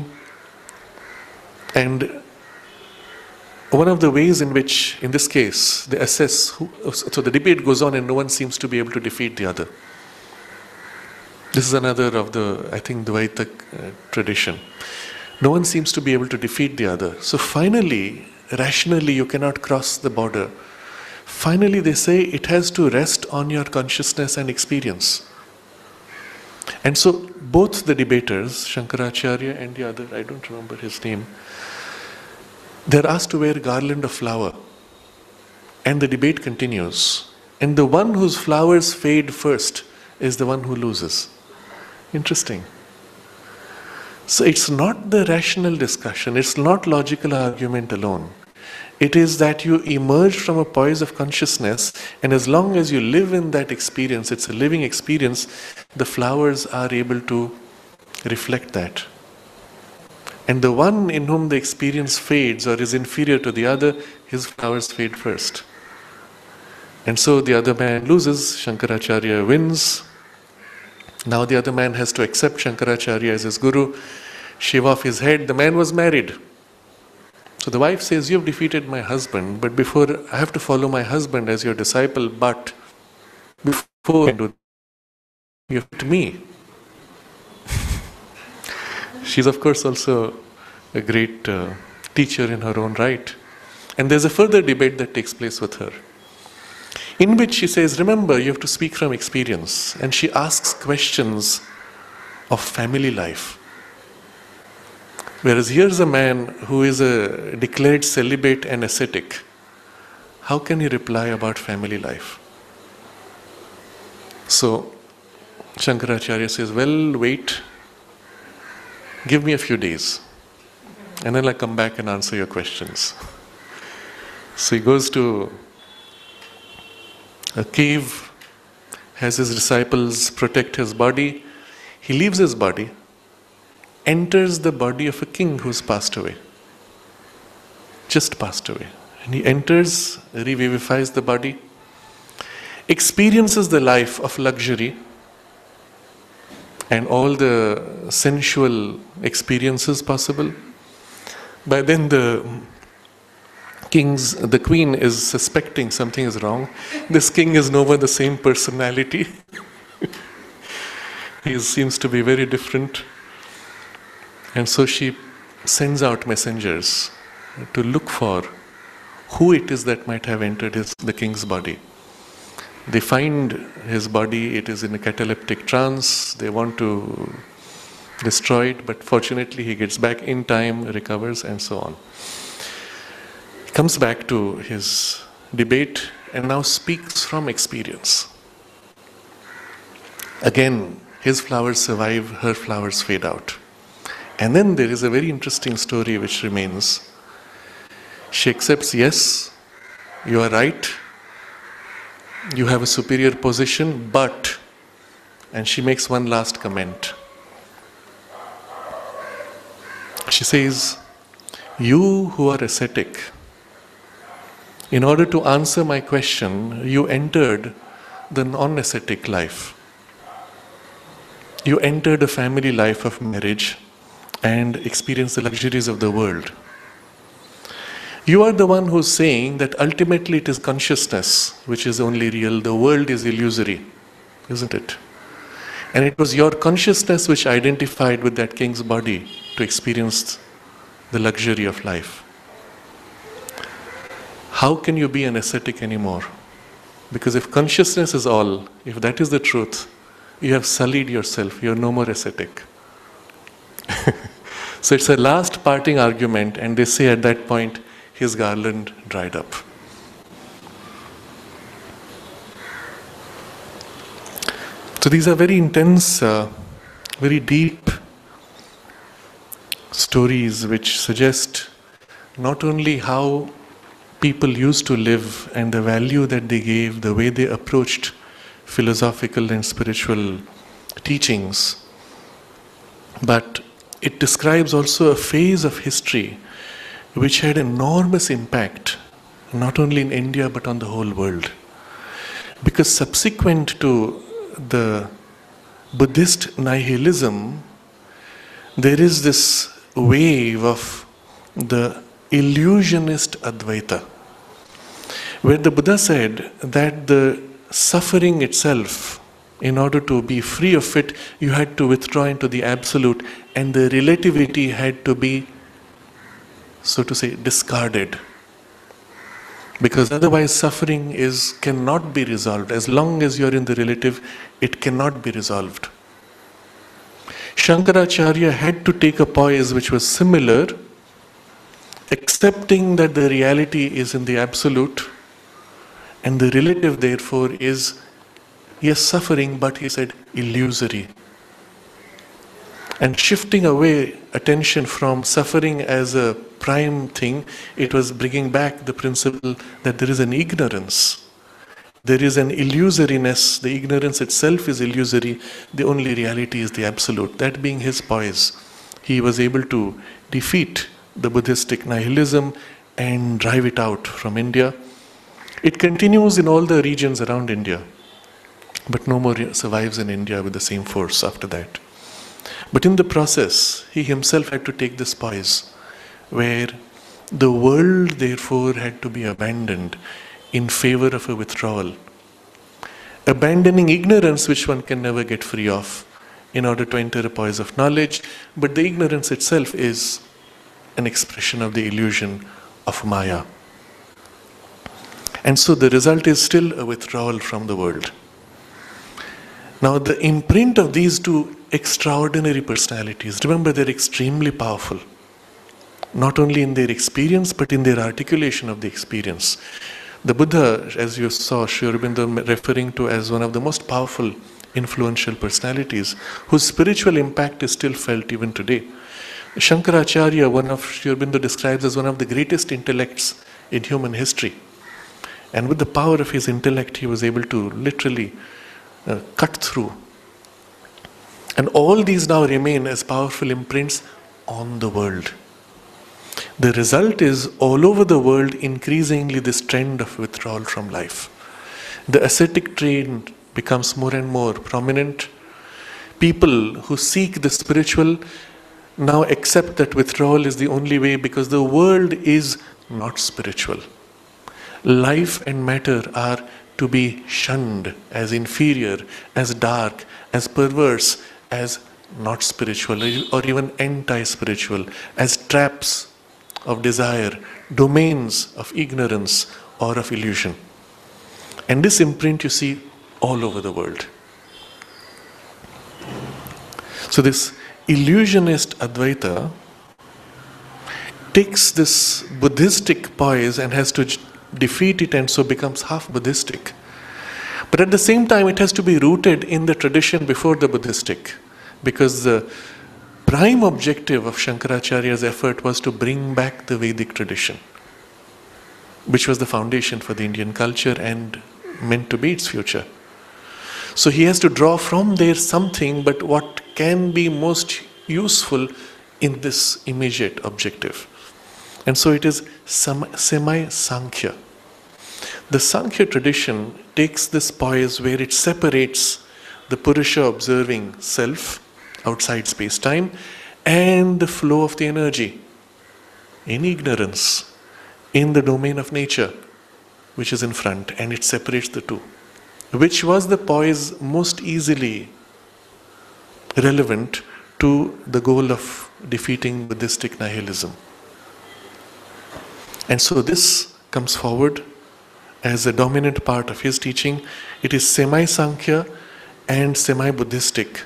And one of the ways in which, in this case, they assess, who, so the debate goes on and no one seems to be able to defeat the other. This is another of the, I think, Dvaita uh, tradition. No one seems to be able to defeat the other. So finally, rationally, you cannot cross the border. Finally, they say it has to rest on your consciousness and experience. And so both the debaters, Shankaracharya and the other, I don't remember his name, they're asked to wear a garland of flower. And the debate continues. And the one whose flowers fade first is the one who loses. Interesting. So it's not the rational discussion, it's not logical argument alone. It is that you emerge from a poise of consciousness, and as long as you live in that experience, it's a living experience, the flowers are able to reflect that. And the one in whom the experience fades or is inferior to the other, his flowers fade first. And so the other man loses, Shankaracharya wins. Now the other man has to accept Shankaracharya as his guru, shave off his head. The man was married. So the wife says, you have defeated my husband, but before I have to follow my husband as your disciple, but before I do, you have to me. She's of course also a great uh, teacher in her own right. And there's a further debate that takes place with her, in which she says, remember, you have to speak from experience. And she asks questions of family life. Whereas here's a man who is a declared celibate and ascetic. How can he reply about family life? So Shankaracharya says, well, wait, give me a few days, and then I'll come back and answer your questions. So he goes to a cave, has his disciples protect his body. He leaves his body, enters the body of a king who's passed away, just passed away. And he enters, revivifies the body, experiences the life of luxury and all the sensual experiences possible. By then the king's, the queen is suspecting something is wrong. This king is no more the same personality. He seems to be very different. And so she sends out messengers to look for who it is that might have entered his, the king's body. They find his body, it is in a cataleptic trance, they want to destroy it, but fortunately he gets back in time, recovers, and so on. He comes back to his debate and now speaks from experience. Again, his flowers survive, her flowers fade out. And then there is a very interesting story which remains. She accepts, yes, you are right, you have a superior position, but, and she makes one last comment. She says, you who are ascetic, in order to answer my question, you entered the non-ascetic life. You entered a family life of marriage and experienced the luxuries of the world. You are the one who's saying that ultimately it is consciousness which is only real, the world is illusory, isn't it? And it was your consciousness which identified with that king's body to experience the luxury of life. How can you be an ascetic anymore? Because if consciousness is all, if that is the truth, you have sullied yourself, you are no more ascetic. So it's a last parting argument, and they say at that point, his garland dried up. So these are very intense, uh, very deep stories which suggest not only how people used to live and the value that they gave, the way they approached philosophical and spiritual teachings, but it describes also a phase of history which had enormous impact, not only in India but on the whole world. Because subsequent to the Buddhist nihilism, there is this wave of the illusionist Advaita, where the Buddha said that the suffering itself, in order to be free of it, you had to withdraw into the absolute, and the relativity had to be, so to say, discarded. Because otherwise suffering is cannot be resolved. As long as you are in the relative, it cannot be resolved. Shankaracharya had to take a poise which was similar, accepting that the reality is in the absolute, and the relative therefore is, yes, suffering, but he said illusory. And shifting away attention from suffering as a prime thing, it was bringing back the principle that there is an ignorance. There is an illusoriness. The ignorance itself is illusory. The only reality is the absolute. That being his poise, he was able to defeat the Buddhistic nihilism and drive it out from India. It continues in all the regions around India, but no more survives in India with the same force after that. But in the process, he himself had to take this poise, where the world therefore had to be abandoned in favor of a withdrawal. Abandoning ignorance, which one can never get free of, in order to enter a poise of knowledge, but the ignorance itself is an expression of the illusion of Maya. And so the result is still a withdrawal from the world. Now the imprint of these two extraordinary personalities, remember they're extremely powerful, not only in their experience but in their articulation of the experience. The Buddha, as you saw Sri Aurobindo referring to as one of the most powerful, influential personalities, whose spiritual impact is still felt even today. Shankaracharya, one of Sri Aurobindo describes as one of the greatest intellects in human history. And with the power of his intellect, he was able to literally uh, cut through. And all these now remain as powerful imprints on the world. The result is, all over the world, increasingly this trend of withdrawal from life. The ascetic trend becomes more and more prominent. People who seek the spiritual now accept that withdrawal is the only way, because the world is not spiritual. Life and matter are to be shunned as inferior, as dark, as perverse, as not spiritual, or even anti-spiritual, as traps of desire, domains of ignorance or of illusion. And this imprint you see all over the world. So this illusionist Advaita takes this Buddhistic poise and has to defeat it, and so becomes half Buddhistic. But at the same time, it has to be rooted in the tradition before the Buddhistic, because the prime objective of Shankaracharya's effort was to bring back the Vedic tradition, which was the foundation for the Indian culture and meant to be its future. So he has to draw from there something, but what can be most useful in this immediate objective. And so it is semi-Sankhya. The Sankhya tradition takes this poise where it separates the Purusha observing self outside space-time and the flow of the energy in ignorance, in the domain of nature, which is in front, and it separates the two, which was the poise most easily relevant to the goal of defeating Buddhistic nihilism. And so this comes forward as a dominant part of his teaching. It is semi-Sankhya and semi-Buddhistic,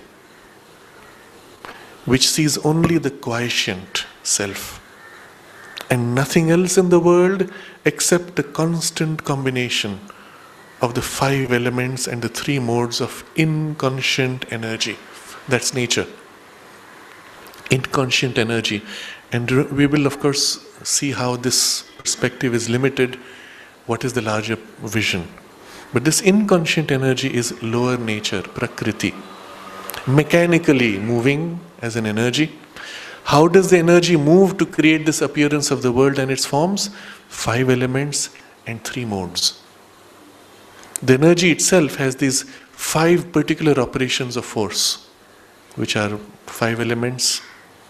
which sees only the quiescent self and nothing else in the world except the constant combination of the five elements and the three modes of inconscient energy. That's nature. Inconscient energy. And we will of course see how this perspective is limited. What is the larger vision? But this inconscient energy is lower nature, Prakriti. Mechanically moving as an energy. How does the energy move to create this appearance of the world and its forms? Five elements and three modes. The energy itself has these five particular operations of force, which are five elements,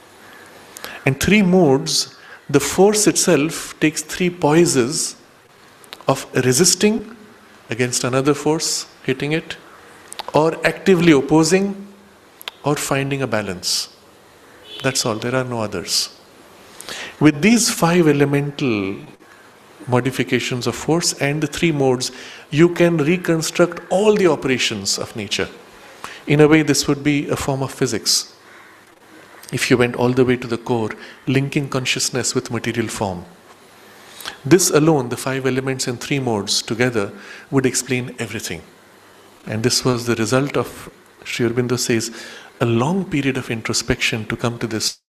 And three modes, the force itself takes three poises of resisting against another force hitting it, or actively opposing, or finding a balance. That's all, there are no others. With these five elemental modifications of force and the three modes, you can reconstruct all the operations of nature. In a way, this would be a form of physics. If you went all the way to the core, linking consciousness with material form. This alone, the five elements and three modes together, would explain everything. And this was the result of, Sri Aurobindo says, a long period of introspection to come to this.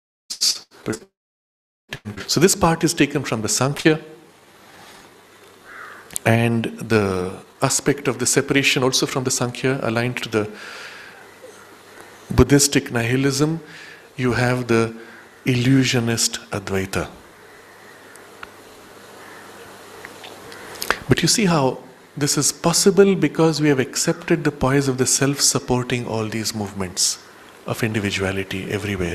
So this part is taken from the Sankhya, and the aspect of the separation also from the Sankhya aligned to the Buddhistic nihilism. You have the illusionist Advaita. But you see how this is possible because we have accepted the poise of the self supporting all these movements of individuality everywhere.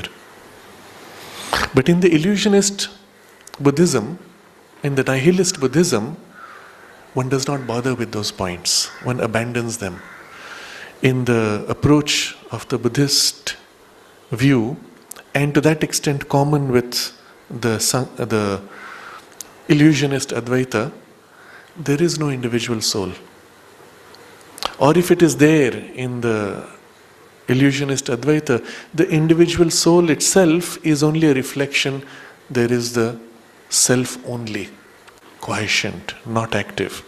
But in the illusionist Buddhism, in the nihilist Buddhism, one does not bother with those points. One abandons them. In the approach of the Buddhist view, and to that extent common with the, the illusionist Advaita, there is no individual soul. Or if it is there in the illusionist Advaita, the individual soul itself is only a reflection. There is the self only, quiescent, not active.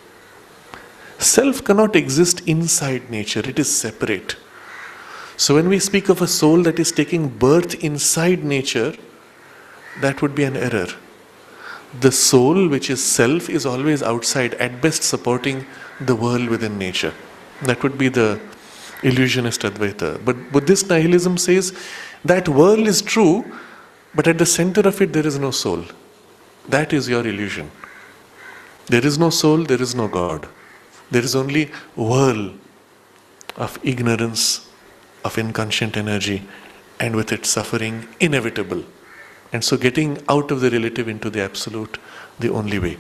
Self cannot exist inside nature, it is separate. So when we speak of a soul that is taking birth inside nature, that would be an error. The soul, which is self, is always outside, at best supporting the world within nature. That would be the illusionist Advaita. But Buddhist nihilism says that world is true, but at the center of it there is no soul. That is your illusion. There is no soul, there is no God. There is only whirl of ignorance, of inconscient energy, and with it suffering inevitable. And so getting out of the relative into the absolute, the only way.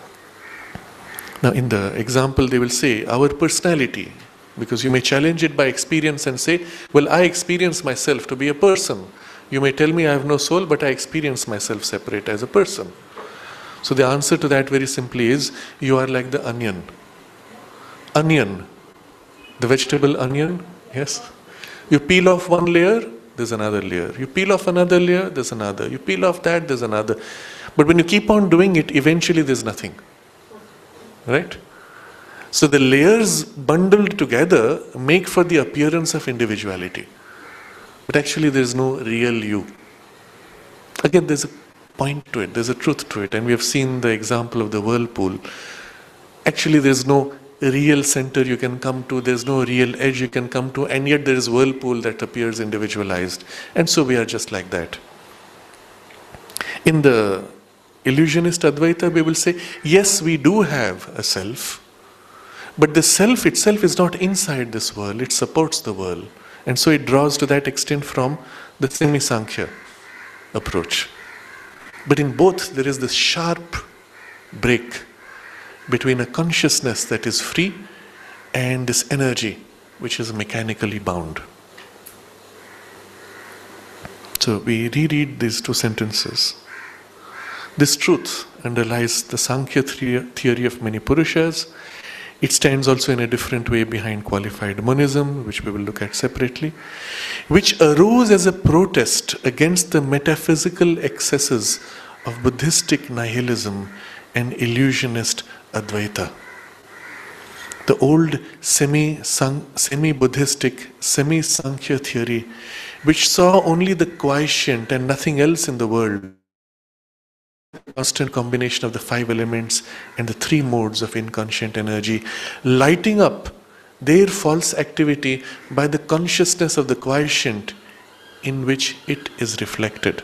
Now in the example they will say, our personality, because you may challenge it by experience and say, well, I experience myself to be a person. You may tell me I have no soul, but I experience myself separate as a person. So the answer to that very simply is, you are like the onion. Onion, the vegetable onion, yes? You peel off one layer, there's another layer. You peel off another layer, there's another. You peel off that, there's another. But when you keep on doing it, eventually there's nothing. Right? So the layers bundled together make for the appearance of individuality. But actually there is no real you. Again, there's a point to it, there's a truth to it. And we have seen the example of the whirlpool. Actually there's no real center you can come to, there's no real edge you can come to, and yet there is whirlpool that appears individualized. And so we are just like that. In the illusionist Advaita, we will say, yes, we do have a self, but the self itself is not inside this world, it supports the world. And so it draws to that extent from the semi-Sankhya approach. But in both, there is this sharp break between a consciousness that is free and this energy which is mechanically bound. So we reread these two sentences. This truth underlies the Sankhya theory of many Purushas. It stands also in a different way behind qualified monism, which we will look at separately, which arose as a protest against the metaphysical excesses of Buddhistic nihilism and illusionist Advaita. The old semi, semi-Buddhistic, semi-Sankhya theory, which saw only the quiescent and nothing else in the world, constant combination of the five elements and the three modes of inconscient energy, lighting up their false activity by the consciousness of the quiescent in which it is reflected,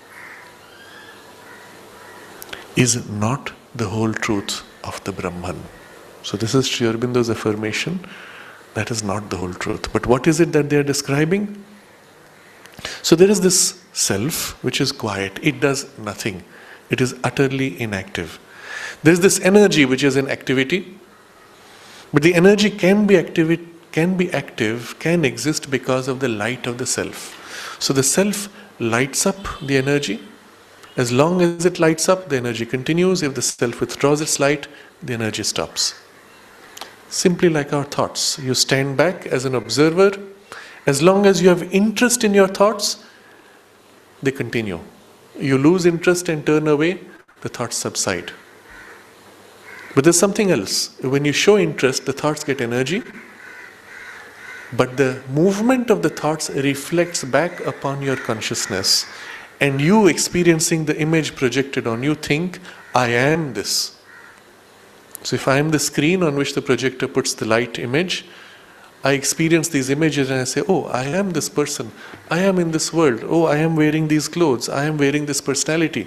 is not the whole truth of the Brahman. So this is Sri Aurobindo's affirmation, that is not the whole truth. But what is it that they are describing? So there is this self which is quiet. It does nothing. It is utterly inactive. There is this energy which is in activity, but the energy can be active, can be active, can exist because of the light of the self. So the self lights up the energy. As long as it lights up, the energy continues. If the self withdraws its light, the energy stops. Simply like our thoughts. You stand back as an observer. As long as you have interest in your thoughts, they continue. You lose interest and turn away, the thoughts subside. But there's something else. When you show interest, the thoughts get energy, but the movement of the thoughts reflects back upon your consciousness, and you experiencing the image projected on you think, I am this. So if I am the screen on which the projector puts the light image, I experience these images and I say, oh, I am this person. I am in this world. Oh, I am wearing these clothes. I am wearing this personality.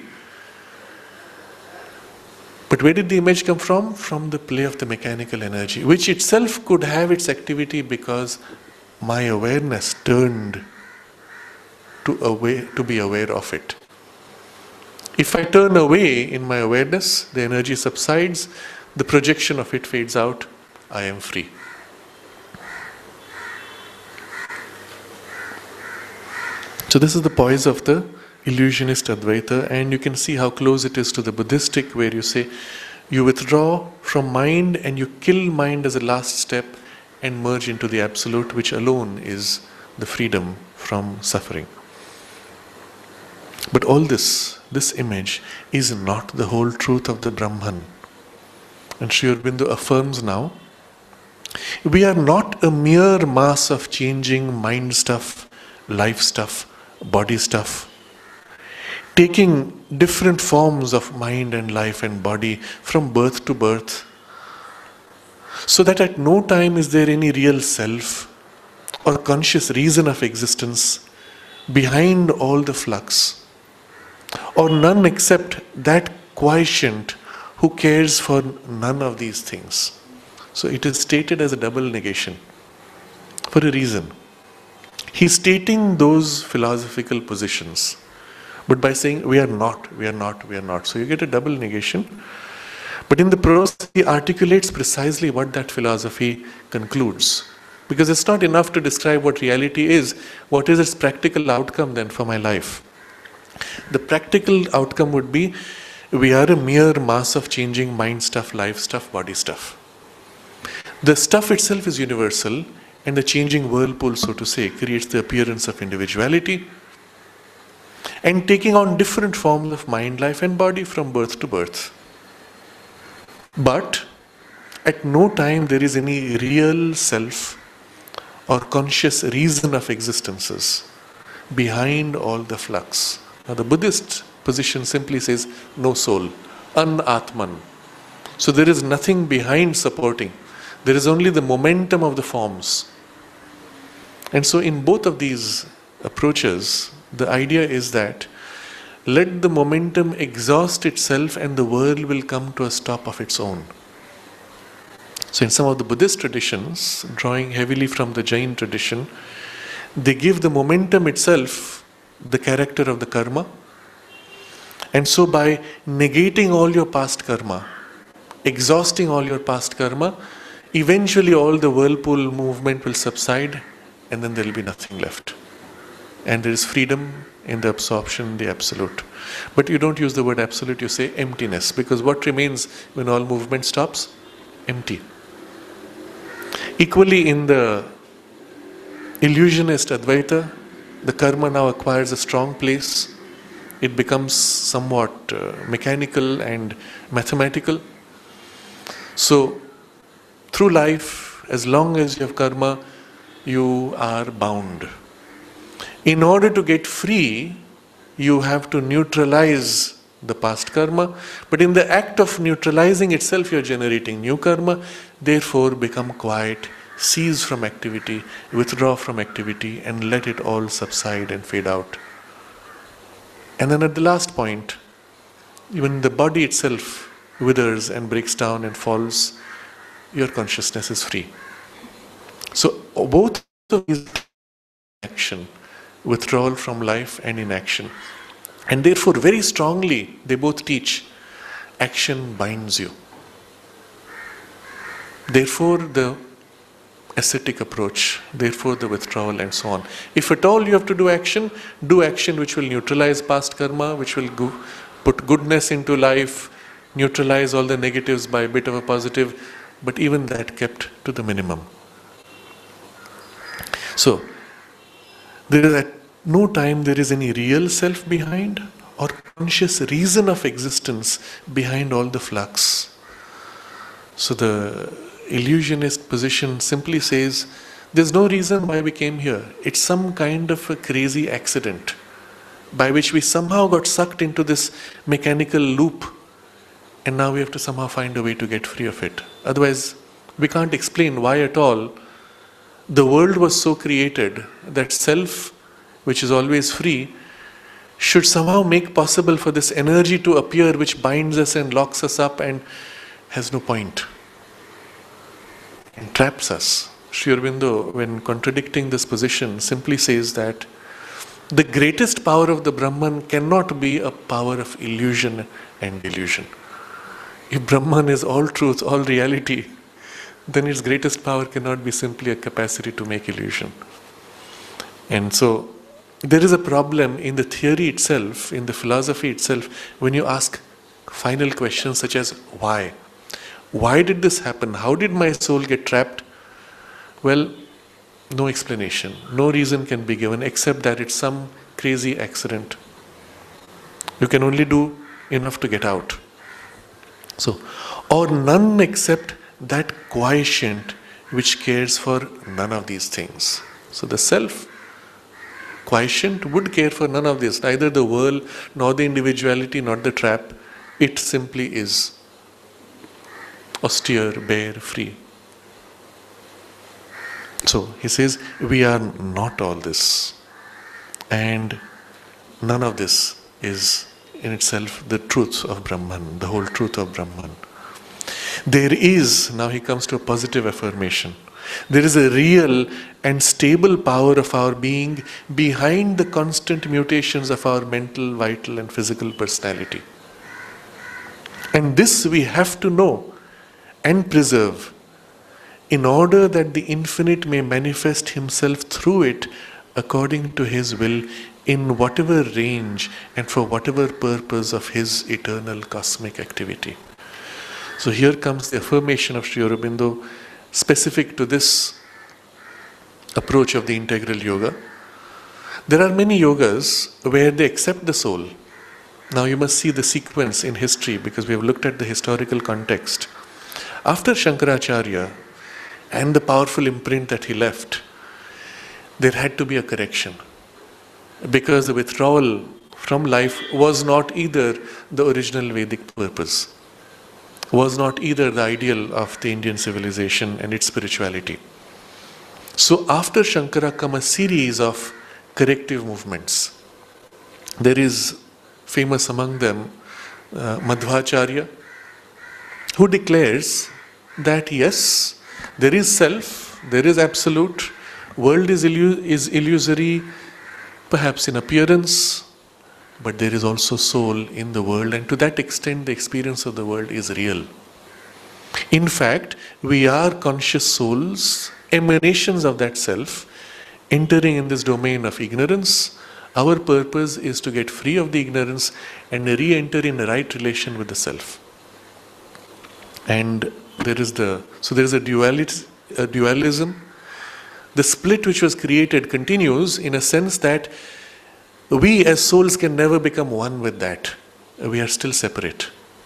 But where did the image come from? From the play of the mechanical energy, which itself could have its activity because my awareness turned to, away, to be aware of it. If I turn away in my awareness, the energy subsides, the projection of it fades out, I am free. So this is the poise of the illusionist Advaita, and you can see how close it is to the Buddhistic, where you say you withdraw from mind and you kill mind as a last step and merge into the Absolute, which alone is the freedom from suffering. But all this, this image is not the whole truth of the Brahman. And Sri Aurobindo affirms now, we are not a mere mass of changing mind stuff, life stuff, body stuff, taking different forms of mind and life and body from birth to birth, so that at no time is there any real self or conscious reason of existence behind all the flux, or none except that quiescent who cares for none of these things. So it is stated as a double negation for a reason. He's stating those philosophical positions, but by saying we are not, we are not, we are not. So you get a double negation. But in the prose, he articulates precisely what that philosophy concludes. Because it's not enough to describe what reality is. What is its practical outcome then for my life? The practical outcome would be, we are a mere mass of changing mind stuff, life stuff, body stuff. The stuff itself is universal, and the changing whirlpool, so to say, creates the appearance of individuality and taking on different forms of mind, life and body from birth to birth. But at no time there is any real self or conscious reason of existences behind all the flux. Now the Buddhist position simply says no soul, an-atman. So there is nothing behind supporting. There is only the momentum of the forms. And so in both of these approaches, the idea is that let the momentum exhaust itself and the world will come to a stop of its own. So in some of the Buddhist traditions, drawing heavily from the Jain tradition, they give the momentum itself the character of the karma. And so by negating all your past karma, exhausting all your past karma, eventually all the whirlpool movement will subside and then there will be nothing left. And there is freedom in the absorption, the absolute. But you don't use the word absolute, you say emptiness, because what remains when all movement stops? Empty. Equally in the illusionist Advaita, the karma now acquires a strong place. It becomes somewhat uh, mechanical and mathematical. So, through life, as long as you have karma, you are bound. In order to get free, you have to neutralize the past karma, but in the act of neutralizing itself, you are generating new karma. Therefore, become quiet, cease from activity, withdraw from activity, and let it all subside and fade out. And then at the last point, even the body itself withers and breaks down and falls, your consciousness is free. So both of these action, withdrawal from life and inaction. And therefore, very strongly, they both teach action binds you. Therefore, the ascetic approach, therefore the withdrawal and so on. If at all you have to do action, do action which will neutralize past karma, which will go, put goodness into life, neutralize all the negatives by a bit of a positive, but even that kept to the minimum. So, there is at no time there is any real self behind or conscious reason of existence behind all the flux. So the illusionist position simply says, there's no reason why we came here. It's some kind of a crazy accident by which we somehow got sucked into this mechanical loop, and now we have to somehow find a way to get free of it. Otherwise, we can't explain why at all the world was so created that self, which is always free, should somehow make possible for this energy to appear which binds us and locks us up and has no point and traps us. Sri Aurobindo, when contradicting this position, simply says that the greatest power of the Brahman cannot be a power of illusion and delusion. If Brahman is all truth, all reality, then its greatest power cannot be simply a capacity to make illusion. And so, there is a problem in the theory itself, in the philosophy itself, when you ask final questions such as, why? Why did this happen? How did my soul get trapped? Well, no explanation. No reason can be given except that it's some crazy accident. You can only do enough to get out. So, or none except that quiescent which cares for none of these things. So the self, quiescent, would care for none of this, neither the world, nor the individuality, nor the trap. It simply is austere, bare, free. So he says, we are not all this, and none of this is in itself the truth of Brahman, the whole truth of Brahman. There is, now he comes to a positive affirmation, there is a real and stable power of our being behind the constant mutations of our mental, vital and physical personality. And this we have to know and preserve in order that the infinite may manifest himself through it according to his will in whatever range and for whatever purpose of his eternal cosmic activity. So here comes the affirmation of Sri Aurobindo specific to this approach of the integral yoga. There are many yogas where they accept the soul. Now you must see the sequence in history because we have looked at the historical context. After Shankaracharya and the powerful imprint that he left, there had to be a correction because the withdrawal from life was not either the original Vedic purpose, was not either the ideal of the Indian civilization and its spirituality. So after Shankara come a series of corrective movements. There is famous among them uh, Madhvacharya, who declares that yes, there is self, there is absolute, world is, illu- is illusory, perhaps in appearance, but there is also soul in the world, and to that extent the experience of the world is real. In fact, we are conscious souls, emanations of that self, entering in this domain of ignorance. Our purpose is to get free of the ignorance and re-enter in a right relation with the self. And there is the, so there is a, dualis, a dualism. The split which was created continues in a sense that we as souls can never become one with that. We are still separate.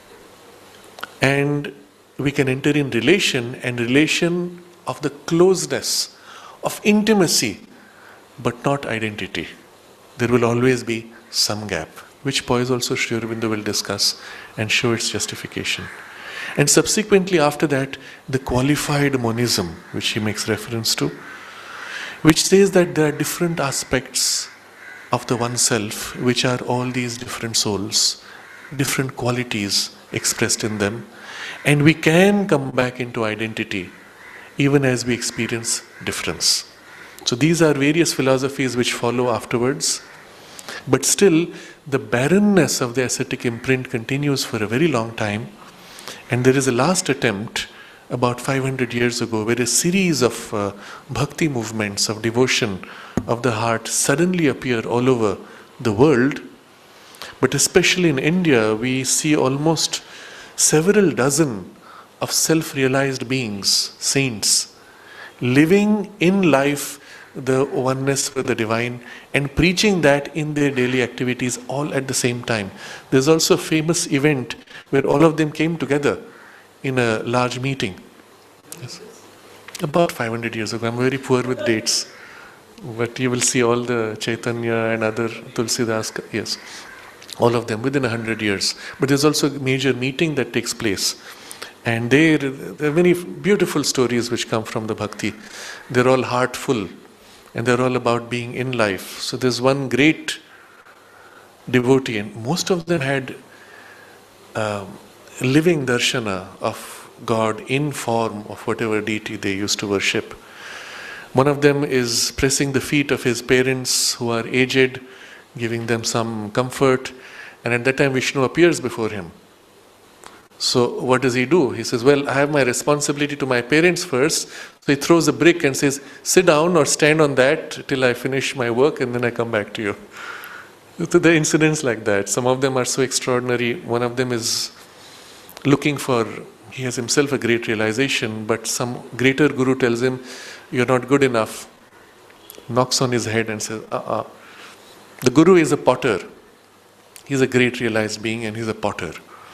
And we can enter in relation, and relation of the closeness, of intimacy, but not identity. There will always be some gap, which Poise also Sri Aurobindo will discuss and show its justification. And subsequently after that, the qualified monism, which he makes reference to, which says that there are different aspects of the one self, which are all these different souls, different qualities expressed in them, and we can come back into identity even as we experience difference. So these are various philosophies which follow afterwards. But still, the barrenness of the ascetic imprint continues for a very long time. And there is a last attempt about five hundred years ago where a series of uh, bhakti movements of devotion of the heart suddenly appear all over the world. But especially in India, we see almost several dozen of self-realized beings, saints, living in life the oneness with the divine and preaching that in their daily activities all at the same time. There's also a famous event where all of them came together in a large meeting. Yes. About five hundred years ago. I'm very poor with dates. But you will see all the Chaitanya and other Tulsidas, yes, all of them within a hundred years. But there's also a major meeting that takes place. And there, there are many beautiful stories which come from the bhakti. They're all heartful. And they're all about being in life. So there's one great devotee, and most of them had uh, living darshana of God in form of whatever deity they used to worship. One of them is pressing the feet of his parents who are aged, giving them some comfort, and at that time Vishnu appears before him. So what does he do? He says, well, I have my responsibility to my parents first. So he throws a brick and says, sit down or stand on that till I finish my work and then I come back to you. So there are incidents like that. Some of them are so extraordinary. One of them is looking for, he has himself a great realization, but some greater guru tells him, you're not good enough. Knocks on his head and says, uh-uh. The guru is a potter. He's a great realized being and he's a potter.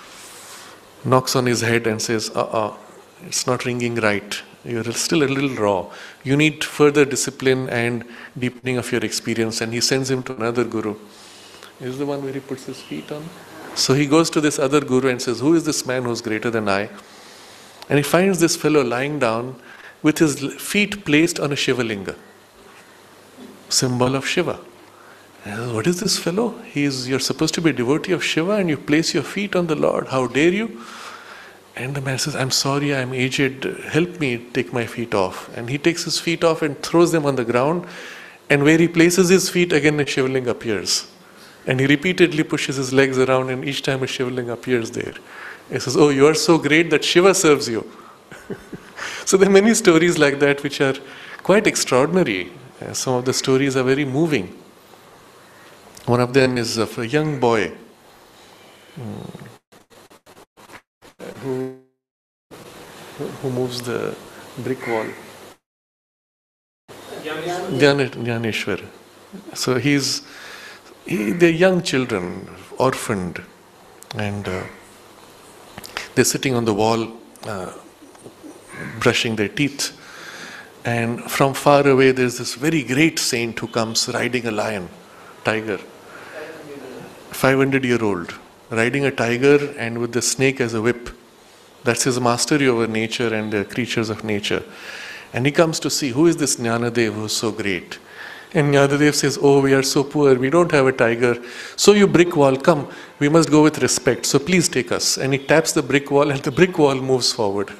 Knocks on his head and says, uh-uh, it's not ringing right. You're still a little raw. You need further discipline and deepening of your experience. And he sends him to another guru. Is the one where he puts his feet on? So he goes to this other guru and says, who is this man who's greater than I? And he finds this fellow lying down with his feet placed on a Shivalinga, symbol of Shiva. And he says, what is this fellow? He is, you're supposed to be a devotee of Shiva and you place your feet on the Lord. How dare you? And the man says, I'm sorry, I'm aged. Help me take my feet off. And he takes his feet off and throws them on the ground. And where he places his feet, again a Shivalinga appears. And he repeatedly pushes his legs around and each time a Shivalinga appears there. He says, oh, you are so great that Shiva serves you. So there are many stories like that which are quite extraordinary. Uh, some of the stories are very moving. One of them is of a young boy um, who, who moves the brick wall. Jnaneshwar. So he's, he, they're young children, orphaned, and uh, they're sitting on the wall, uh, brushing their teeth. And from far away there's this very great saint who comes riding a lion, tiger. five hundred year old, riding a tiger and with the snake as a whip. That's his mastery over nature and the creatures of nature. And he comes to see, who is this Jnanadev who is so great? And Jnanadev says, oh, we are so poor, we don't have a tiger. So you brick wall, come, we must go with respect, so please take us. And he taps the brick wall and the brick wall moves forward.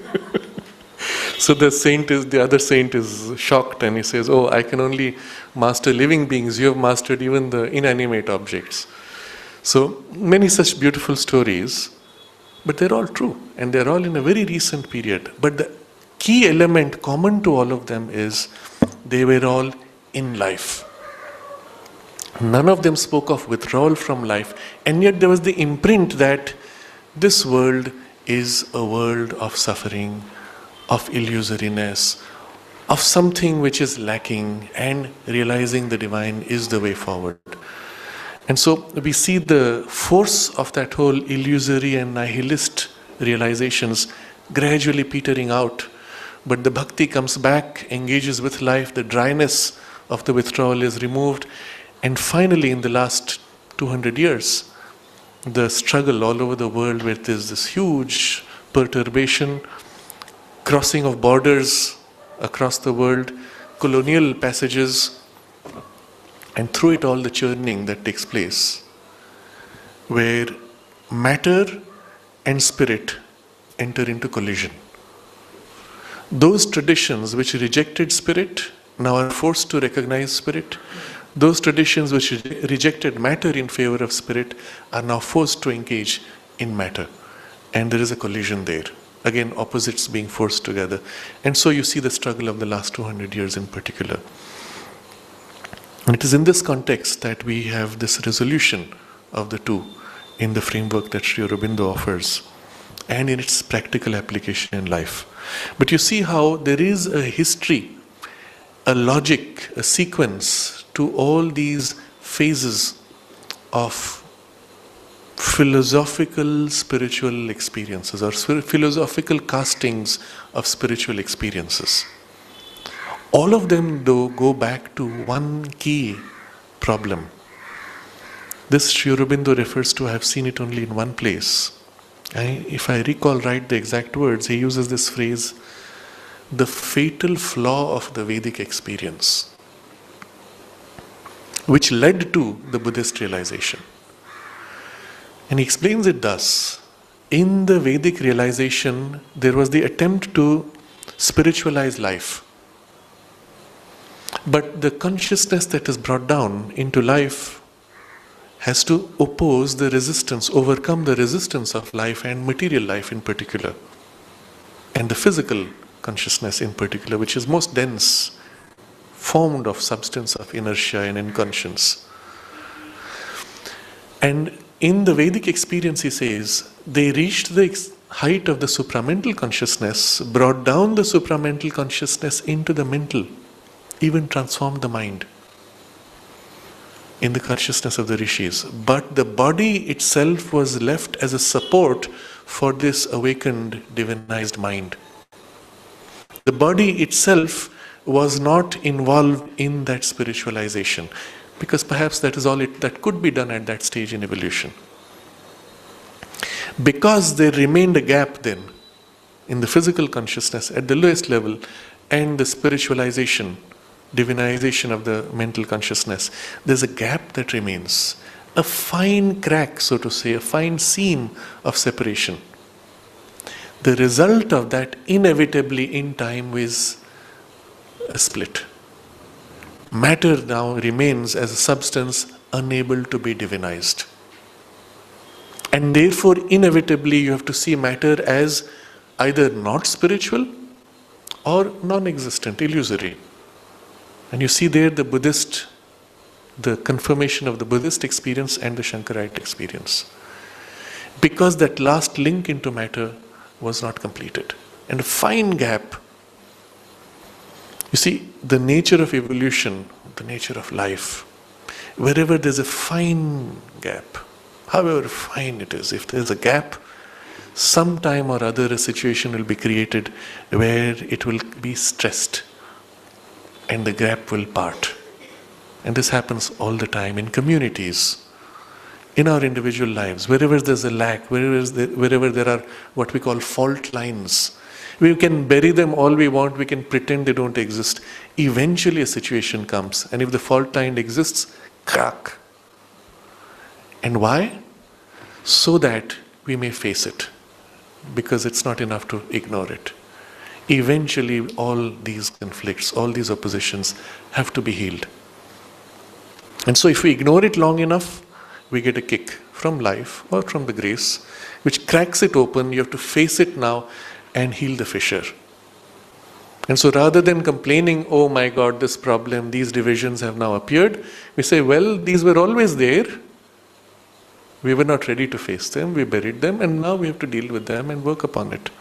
So the saint is, the other saint is shocked and he says, oh, I can only master living beings, you have mastered even the inanimate objects. So many such beautiful stories, but they're all true and they're all in a very recent period. But the key element common to all of them is they were all in life. None of them spoke of withdrawal from life, and yet there was the imprint that this world is a world of suffering, of illusoriness, of something which is lacking, and realizing the divine is the way forward. And so we see the force of that whole illusory and nihilist realizations gradually petering out. But the bhakti comes back, engages with life, the dryness of the withdrawal is removed, and finally in the last two hundred years, the struggle all over the world where there's this huge perturbation, crossing of borders across the world, colonial passages, and through it all the churning that takes place, where matter and spirit enter into collision. Those traditions which rejected spirit now are forced to recognize spirit. Those traditions which re- rejected matter in favor of spirit are now forced to engage in matter. And there is a collision there. Again, opposites being forced together. And so you see the struggle of the last two hundred years in particular. And it is in this context that we have this resolution of the two in the framework that Sri Aurobindo offers and in its practical application in life. But you see how there is a history, a logic, a sequence to all these phases of philosophical spiritual experiences or philosophical castings of spiritual experiences. All of them, though, go back to one key problem. This Sri Aurobindo refers to, I have seen it only in one place. I, if I recall right the exact words, he uses this phrase, the fatal flaw of the Vedic experience, which led to the Buddhist realization. And he explains it thus. In the Vedic realization, there was the attempt to spiritualize life. But the consciousness that is brought down into life has to oppose the resistance, overcome the resistance of life and material life in particular. And the physical consciousness in particular, which is most dense, formed of substance of inertia and inconscience. And in the Vedic experience, he says, they reached the ex- height of the supramental consciousness, brought down the supramental consciousness into the mental, even transformed the mind in the consciousness of the rishis. But the body itself was left as a support for this awakened, divinized mind. The body itself was not involved in that spiritualization, because perhaps that is all it, that could be done at that stage in evolution. Because there remained a gap then in the physical consciousness at the lowest level and the spiritualization, divinization of the mental consciousness, there's a gap that remains. A fine crack, so to say, a fine seam of separation. The result of that inevitably in time is a split. Matter now remains as a substance unable to be divinized. And therefore, inevitably, you have to see matter as either not spiritual or non-existent, illusory. And you see there the Buddhist, the confirmation of the Buddhist experience and the Shankarite experience. Because that last link into matter was not completed. And a fine gap. You see, the nature of evolution, the nature of life, wherever there's a fine gap, however fine it is, if there's a gap, sometime or other a situation will be created where it will be stressed and the gap will part. And this happens all the time in communities, in our individual lives, wherever there's a lack, wherever there, wherever there are what we call fault lines. We can bury them all we want, we can pretend they don't exist. Eventually a situation comes, and if the fault line exists, crack. And why? So that we may face it, because it's not enough to ignore it. Eventually all these conflicts, all these oppositions have to be healed. And so if we ignore it long enough, we get a kick from life or from the grace, which cracks it open. You have to face it now and heal the fissure. And so rather than complaining, oh my God, this problem, these divisions have now appeared, we say, well, these were always there. We were not ready to face them, we buried them, and now we have to deal with them and work upon it.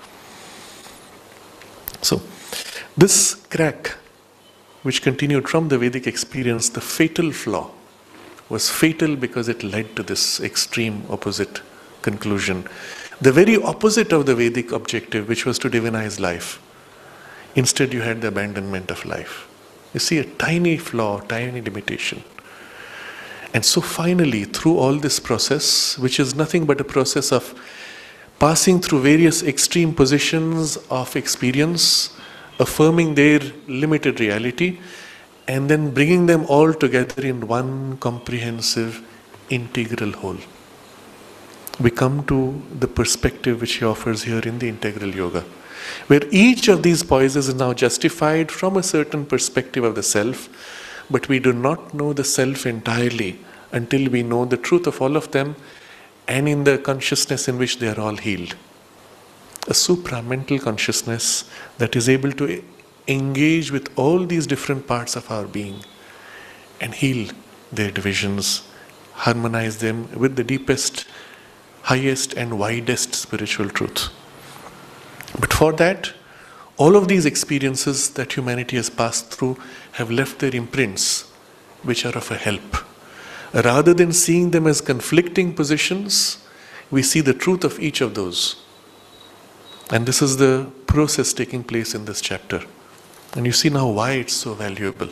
So, this crack, which continued from the Vedic experience, the fatal flaw, was fatal because it led to this extreme opposite conclusion. The very opposite of the Vedic objective, which was to divinize life. Instead, you had the abandonment of life. You see a tiny flaw, tiny limitation. And so finally, through all this process, which is nothing but a process of passing through various extreme positions of experience, affirming their limited reality, and then bringing them all together in one comprehensive, integral whole. We come to the perspective which he offers here in the Integral Yoga. where each of these poises is now justified from a certain perspective of the self, but we do not know the self entirely until we know the truth of all of them and in the consciousness in which they are all healed. A supramental consciousness that is able to engage with all these different parts of our being and heal their divisions, harmonize them with the deepest, highest and widest spiritual truth. But for that, all of these experiences that humanity has passed through have left their imprints, which are of a help. Rather than seeing them as conflicting positions, we see the truth of each of those. And this is the process taking place in this chapter. And you see now why it's so valuable.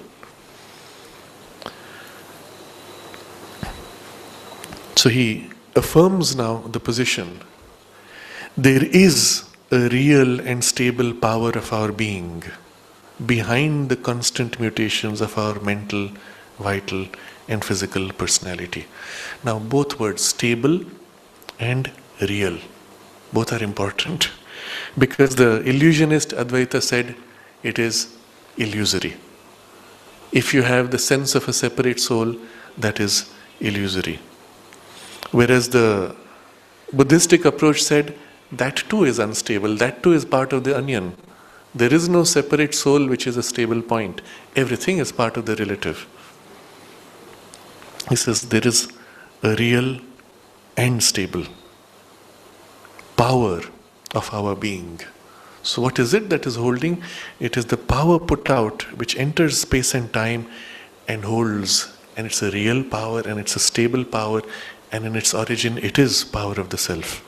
So he affirms now the position. There is a real and stable power of our being behind the constant mutations of our mental, vital, and physical personality. Now both words, stable and real, both are important. Because the illusionist Advaita said it is illusory. If you have the sense of a separate soul, that is illusory. Whereas the Buddhistic approach said that too is unstable, that too is part of the onion. There is no separate soul which is a stable point. Everything is part of the relative. He says there is a real and stable power of our being. So what is it that is holding? It is the power put out which enters space and time and holds. And it's a real power and it's a stable power, and in its origin it is power of the self.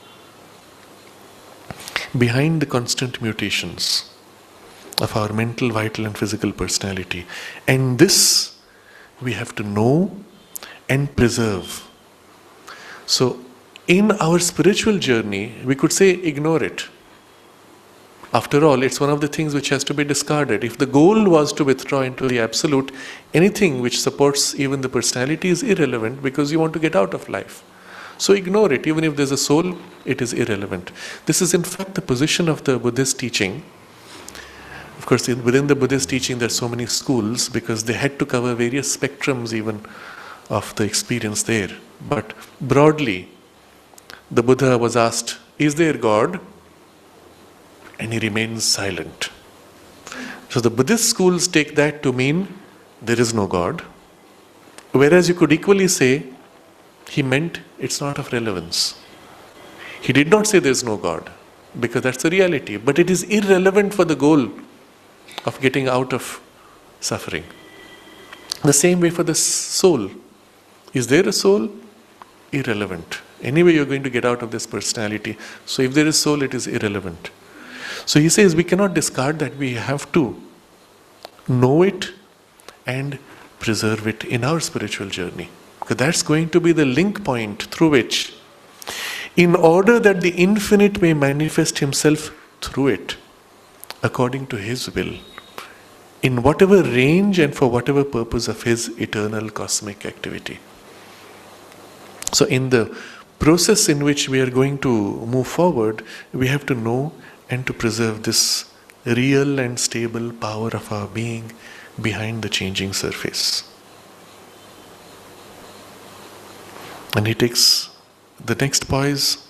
Behind the constant mutations of our mental, vital and physical personality. And this we have to know and preserve. So in our spiritual journey, we could say ignore it. After all, it's one of the things which has to be discarded. If the goal was to withdraw into the absolute, anything which supports even the personality is irrelevant because you want to get out of life. So ignore it. Even if there's a soul, it is irrelevant. This is in fact the position of the Buddhist teaching. Of course, within the Buddhist teaching there are so many schools because they had to cover various spectrums even of the experience there. But broadly, the Buddha was asked, is there God? And he remains silent. So the Buddhist schools take that to mean there is no God. Whereas you could equally say, he meant it's not of relevance. He did not say there is no God, because that's the reality. But it is irrelevant for the goal of getting out of suffering. The same way for the soul. Is there a soul? Irrelevant. Anyway, you're going to get out of this personality. So if there is soul, it is irrelevant. So he says we cannot discard that. We have to know it and preserve it in our spiritual journey. Because that's going to be the link point through which, in order that the infinite may manifest himself through it, according to his will, in whatever range and for whatever purpose of his eternal cosmic activity. So in the process in which we are going to move forward, we have to know and to preserve this real and stable power of our being behind the changing surface. And he takes the next poise.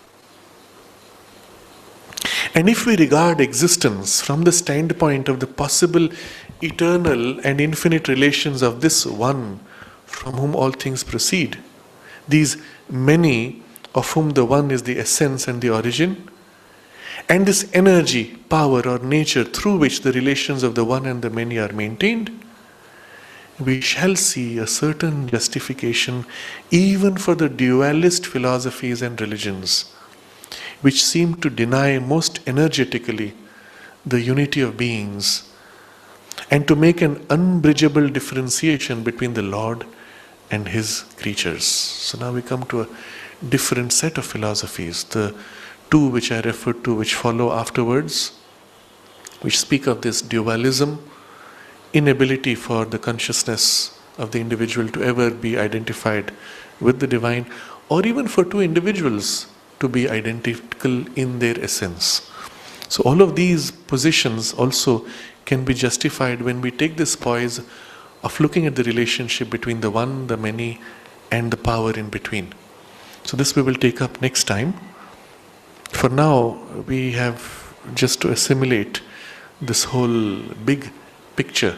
And if we regard existence from the standpoint of the possible eternal and infinite relations of this one from whom all things proceed, these many of whom the one is the essence and the origin, and this energy, power or nature through which the relations of the one and the many are maintained, we shall see a certain justification even for the dualist philosophies and religions, which seem to deny most energetically the unity of beings and to make an unbridgeable differentiation between the Lord and his creatures. So now we come to a different set of philosophies, the two which I referred to, which follow afterwards, which speak of this dualism, inability for the consciousness of the individual to ever be identified with the divine, or even for two individuals to be identical in their essence. So all of these positions also can be justified when we take this poise of looking at the relationship between the one, the many, and the power in between. So this we will take up next time. For now, we have just to assimilate this whole big picture.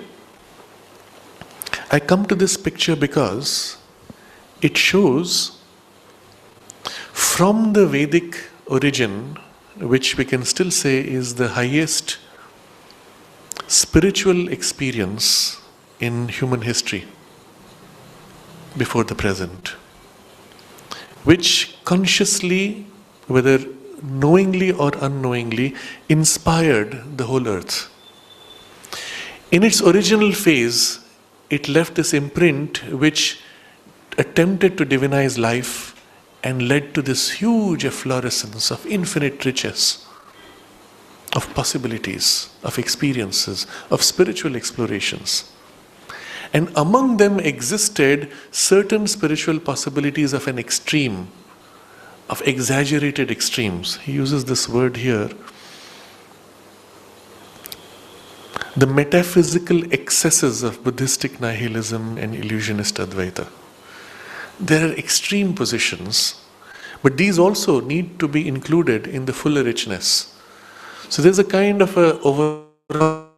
I come to this picture because it shows from the Vedic origin, which we can still say is the highest spiritual experience in human history before the present, which consciously, whether knowingly or unknowingly, inspired the whole earth. In its original phase, it left this imprint which attempted to divinize life and led to this huge efflorescence of infinite riches, of possibilities, of experiences, of spiritual explorations. And among them existed certain spiritual possibilities of an extreme, of exaggerated extremes. He uses this word here. The metaphysical excesses of Buddhistic nihilism and illusionist Advaita. There are extreme positions, but these also need to be included in the fuller richness. So there's a kind of a overall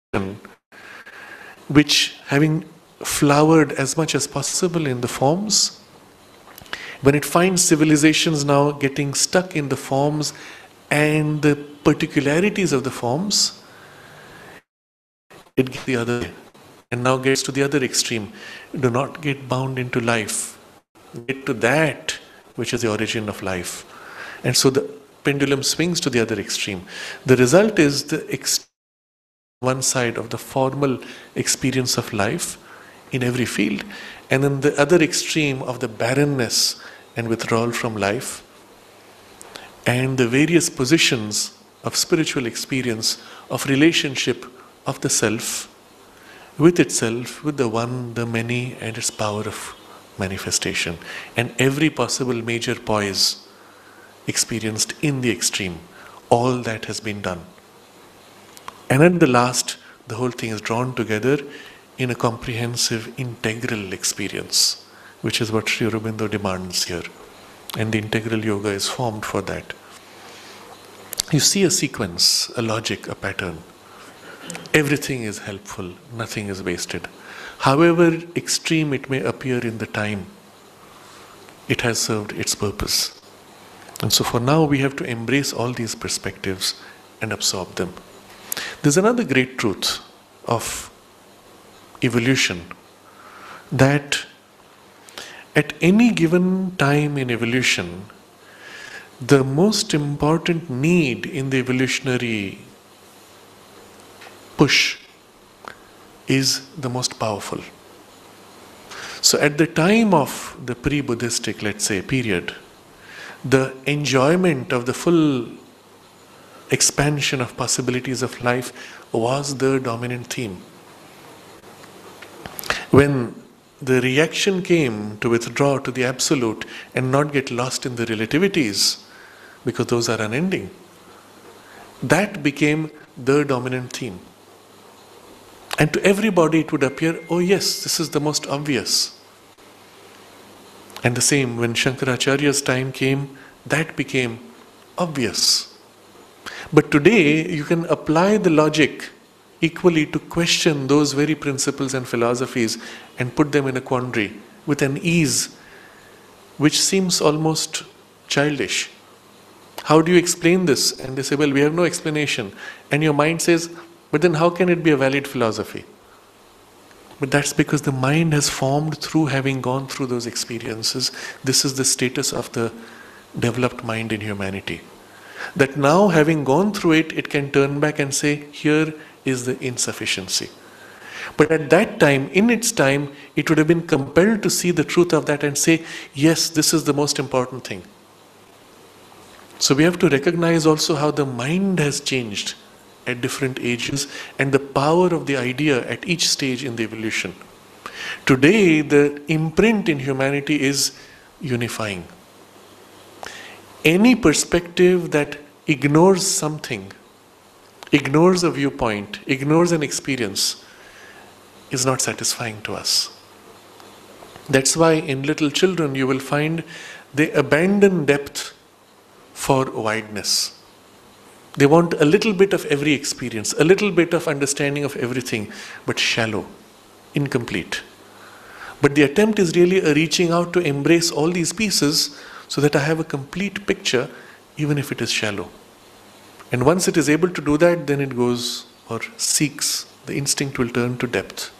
which, having flowered as much as possible in the forms, when it finds civilizations now getting stuck in the forms and the particularities of the forms, it gets the other way, and now gets to the other extreme. Do not get bound into life. Get to that which is the origin of life. And so the pendulum swings to the other extreme. The result is the extreme one side of the formal experience of life in every field, and then the other extreme of the barrenness and withdrawal from life, and the various positions of spiritual experience, of relationship of the self with itself, with the one, the many, and its power of manifestation, and every possible major poise experienced in the extreme. All that has been done. And at the last, the whole thing is drawn together in a comprehensive, integral experience, which is what Sri Aurobindo demands here. And the integral yoga is formed for that. You see a sequence, a logic, a pattern. Everything is helpful, nothing is wasted. However extreme it may appear in the time, it has served its purpose. And so for now, we have to embrace all these perspectives and absorb them. There's another great truth of evolution, that at any given time in evolution, the most important need in the evolutionary push is the most powerful. So at the time of the pre-Buddhistic, let's say, period, the enjoyment of the full expansion of possibilities of life was the dominant theme. When the reaction came to withdraw to the absolute and not get lost in the relativities, because those are unending, that became the dominant theme. And to everybody it would appear, oh yes, this is the most obvious. And the same, when Shankaracharya's time came, that became obvious. But today, you can apply the logic equally to question those very principles and philosophies and put them in a quandary with an ease which seems almost childish. How do you explain this? And they say, well, we have no explanation. And your mind says, but then how can it be a valid philosophy? But that's because the mind has formed through having gone through those experiences. This is the status of the developed mind in humanity. That now, having gone through it, it can turn back and say, here is the insufficiency. But at that time, in its time, it would have been compelled to see the truth of that and say, yes, this is the most important thing. So we have to recognize also how the mind has changed at different ages and the power of the idea at each stage in the evolution. Today, the imprint in humanity is unifying. Any perspective that ignores something ignores a viewpoint, ignores an experience, is not satisfying to us. That's why in little children you will find they abandon depth for wideness. They want a little bit of every experience, a little bit of understanding of everything, but shallow, incomplete. But the attempt is really a reaching out to embrace all these pieces so that I have a complete picture, even if it is shallow. And once it is able to do that, then it goes or seeks, the instinct will turn to depth.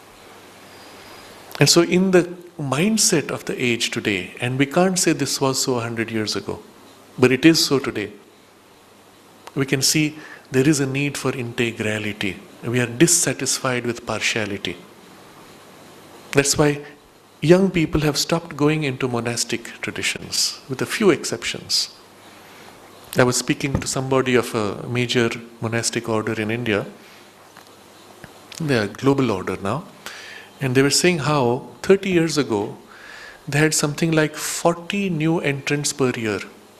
And so in the mindset of the age today, and we can't say this was so a hundred years ago, but it is so today, we can see there is a need for integrality. We are dissatisfied with partiality. That's why young people have stopped going into monastic traditions, with a few exceptions. I was speaking to somebody of a major monastic order in India. They are a global order now. And they were saying how thirty years ago, they had something like forty new entrants per year.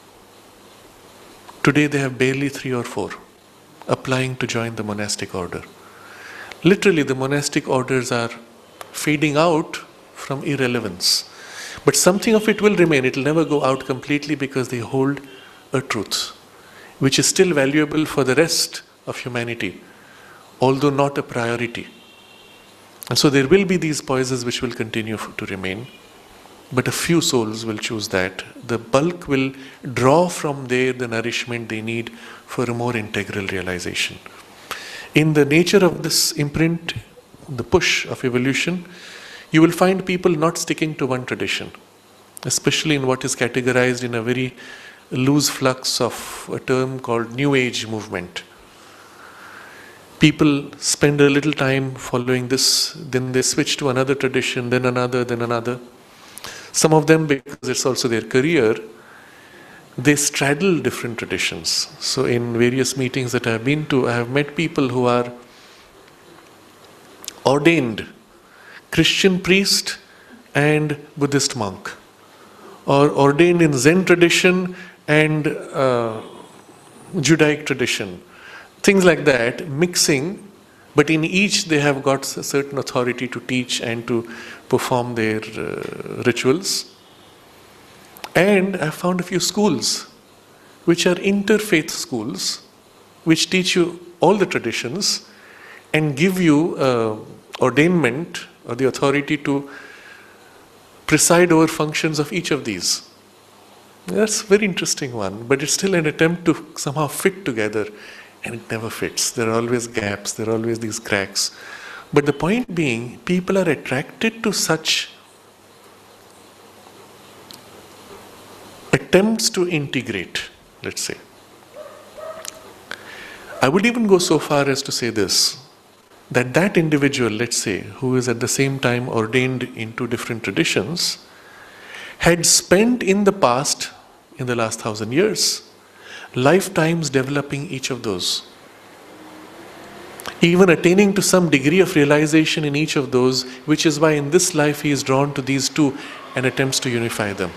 Today they have barely three or four applying to join the monastic order. Literally, the monastic orders are fading out from irrelevance. But something of it will remain. It will never go out completely because they hold a truth which is still valuable for the rest of humanity, although not a priority. And so there will be these poises which will continue to remain, but a few souls will choose that. The bulk will draw from there the nourishment they need for a more integral realization. In the nature of this imprint, the push of evolution, you will find people not sticking to one tradition, especially in what is categorized in a very loose flux of a term called New Age movement. People spend a little time following this, then they switch to another tradition, then another, then another. Some of them, because it's also their career, they straddle different traditions. So in various meetings that I have been to, I have met people who are ordained Christian priest and Buddhist monk, or ordained in Zen tradition and uh, Judaic tradition. Things like that, mixing, but in each they have got a certain authority to teach and to perform their uh, rituals. And I found a few schools which are interfaith schools which teach you all the traditions and give you uh, ordainment or the authority to preside over functions of each of these. That's a very interesting one, but it's still an attempt to somehow fit together, and it never fits. There are always gaps, there are always these cracks. But the point being, people are attracted to such attempts to integrate, let's say. I would even go so far as to say this, that that individual, let's say, who is at the same time ordained into different traditions, had spent in the past, in the last thousand years, lifetimes developing each of those. Even attaining to some degree of realization in each of those, which is why in this life he is drawn to these two and attempts to unify them.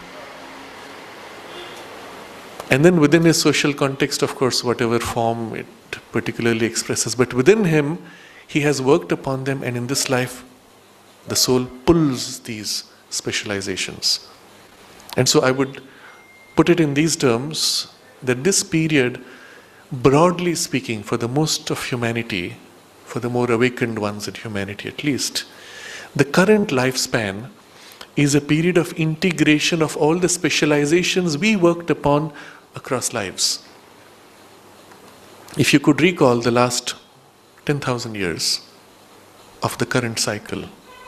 And then within his social context, of course, whatever form it particularly expresses, but within him, he has worked upon them, and in this life, the soul pulls these specializations. And so I would put it in these terms, that this period, broadly speaking, for the most of humanity, for the more awakened ones in humanity at least, the current lifespan is a period of integration of all the specializations we worked upon across lives. If you could recall the last ten thousand years of the current cycle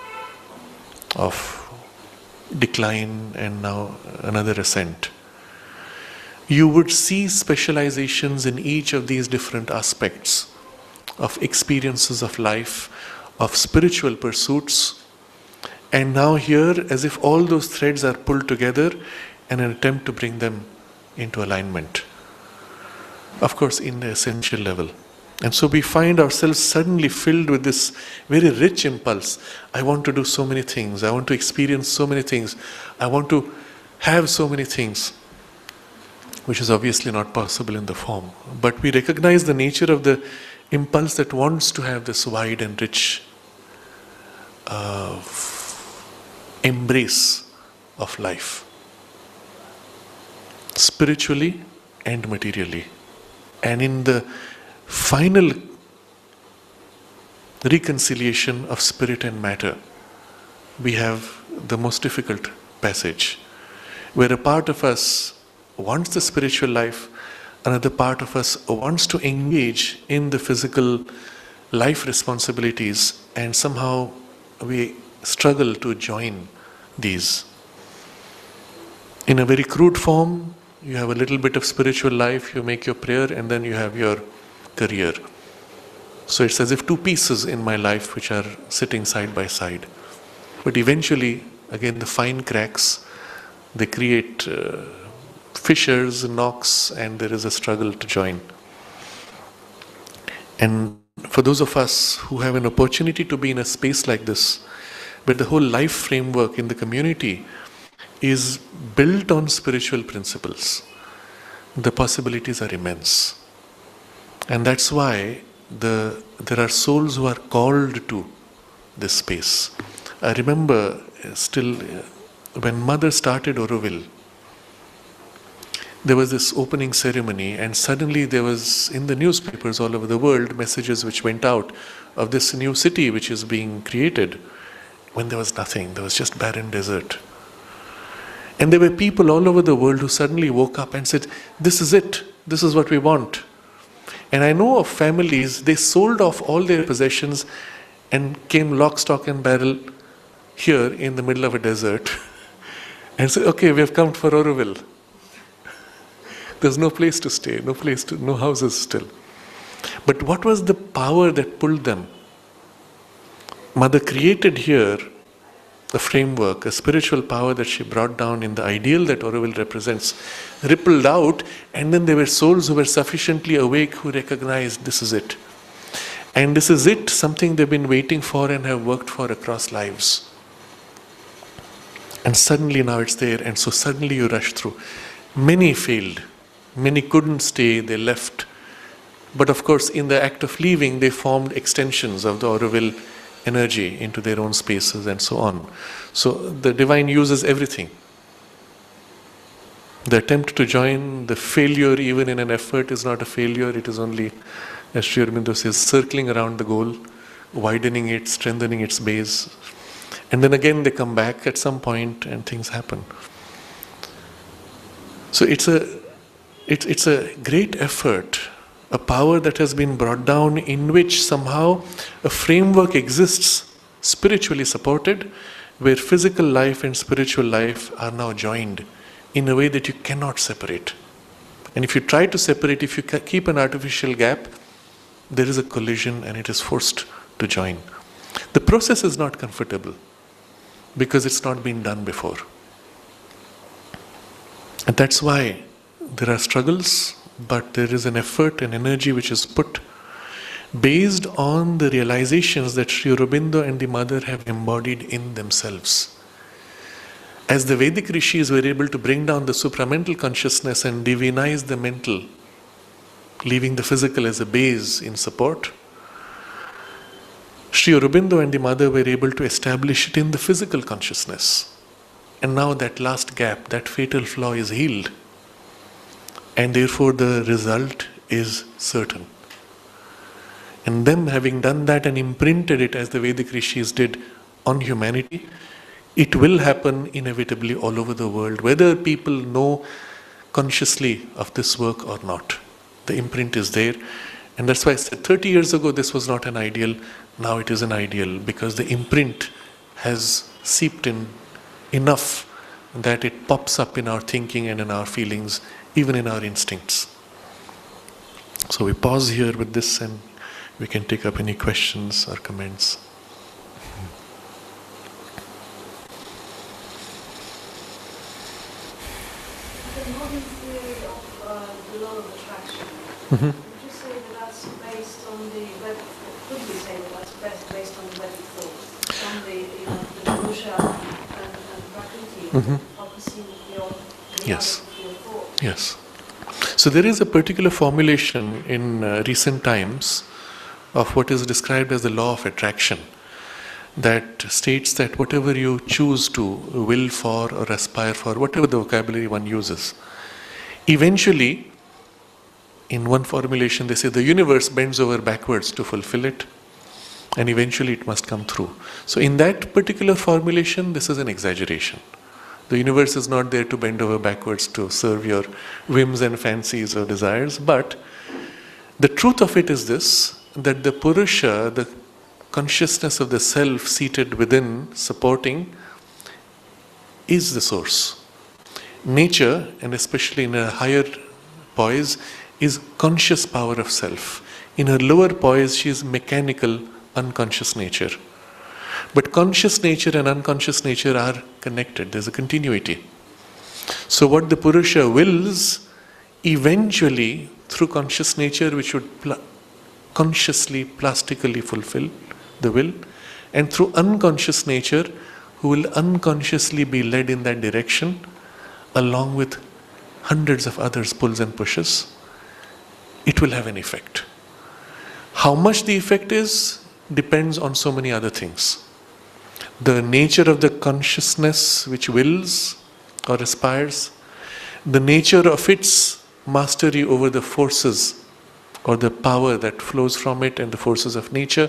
of decline and now another ascent, you would see specializations in each of these different aspects of experiences of life, of spiritual pursuits, and now here, as if all those threads are pulled together in an attempt to bring them into alignment. Of course, in the essential level. And so we find ourselves suddenly filled with this very rich impulse. I want to do so many things. I want to experience so many things. I want to have so many things. which is obviously not possible in the form. But we recognize the nature of the impulse that wants to have this wide and rich uh, embrace of life, spiritually and materially. And in the final reconciliation of spirit and matter, we have the most difficult passage, where a part of us wants the spiritual life, another part of us wants to engage in the physical life responsibilities, and somehow we struggle to join these. In a very crude form, you have a little bit of spiritual life, you make your prayer, and then you have your career. So it's as if two pieces in my life which are sitting side by side. But eventually, again, the fine cracks, they create uh, fissures, knocks, and there is a struggle to join. And for those of us who have an opportunity to be in a space like this, where the whole life framework in the community is built on spiritual principles, the possibilities are immense. And that's why the there are souls who are called to this space. I remember still when Mother started Auroville, there was this opening ceremony, and suddenly there was in the newspapers all over the world messages which went out of this new city which is being created, when there was nothing, there was just barren desert. And there were people all over the world who suddenly woke up and said, this is it, this is what we want. And I know of families, they sold off all their possessions and came lock, stock and barrel here in the middle of a desert and said, okay, we have come for Auroville. There's no place to stay, no place to, no houses still. But what was the power that pulled them? Mother created here a framework, a spiritual power that she brought down in the ideal that Auroville represents, rippled out, and then there were souls who were sufficiently awake who recognized this is it. And this is it, something they've been waiting for and have worked for across lives. And suddenly now it's there, and so suddenly you rush through. Many failed. Many couldn't stay, they left. But of course, in the act of leaving, they formed extensions of the Auroville energy into their own spaces and so on. So the divine uses everything. The attempt to join, the failure even in an effort is not a failure, it is only, as Sri Aurobindo says, circling around the goal, widening it, strengthening its base. And then again they come back at some point and things happen. So it's a, it's, it's a great effort, a power that has been brought down in which somehow a framework exists, spiritually supported, where physical life and spiritual life are now joined in a way that you cannot separate. And if you try to separate, if you keep an artificial gap, there is a collision and it is forced to join. The process is not comfortable because it's not been done before. And that's why there are struggles, but there is an effort and energy which is put based on the realizations that Sri Aurobindo and the Mother have embodied in themselves. As the Vedic rishis were able to bring down the supramental consciousness and divinize the mental, leaving the physical as a base in support, Sri Aurobindo and the Mother were able to establish it in the physical consciousness. And now that last gap, that fatal flaw is healed. And therefore the result is certain. And them having done that and imprinted it as the Vedic rishis did on humanity, it will happen inevitably all over the world, whether people know consciously of this work or not. The imprint is there. And that's why I said thirty years ago this was not an ideal, now it is an ideal, because the imprint has seeped in enough that it pops up in our thinking and in our feelings, even in our instincts. So we pause here with this and we can take up any questions or comments. The modern theory of uh, the law of attraction, Mm-hmm. would you say that that's based on the Vedic, could we say that that's based, based on the Vedic thought, on the, you know, the Purusha and, and Prakriti, Mm-hmm. opposite your Yes. reality of your thought? Yes. So there is a particular formulation in uh, recent times of what is described as the law of attraction, that states that whatever you choose to will for or aspire for, whatever the vocabulary one uses, eventually, in one formulation they say the universe bends over backwards to fulfill it, and eventually it must come through. So in that particular formulation, this is an exaggeration. The universe is not there to bend over backwards to serve your whims and fancies or desires, but the truth of it is this, that the Purusha, the consciousness of the self seated within, supporting, is the source. Nature, and especially in a higher poise, is conscious power of self. In her lower poise, she is mechanical, unconscious nature. But conscious nature and unconscious nature are connected. There's a continuity. So what the Purusha wills, eventually, through conscious nature, which would pl- consciously, plastically fulfill the will, and through unconscious nature, who will unconsciously be led in that direction, along with hundreds of others pulls and pushes, it will have an effect. How much the effect is depends on so many other things. The nature of the consciousness which wills or aspires, the nature of its mastery over the forces or the power that flows from it and the forces of nature,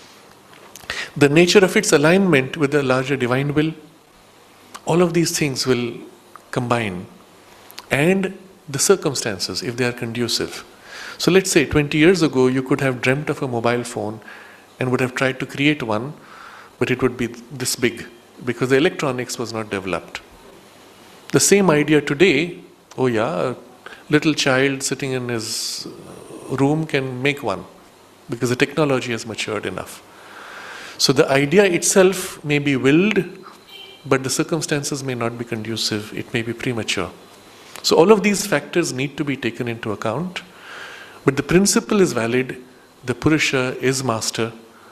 the nature of its alignment with the larger divine will, all of these things will combine, and the circumstances, if they are conducive. So let's say twenty years ago you could have dreamt of a mobile phone and would have tried to create one, but it would be this big because the electronics was not developed. The same idea today, oh yeah, a little child sitting in his room can make one because the technology has matured enough. So the idea itself may be willed, but the circumstances may not be conducive, it may be premature. So all of these factors need to be taken into account, but the principle is valid. The Purusha is master.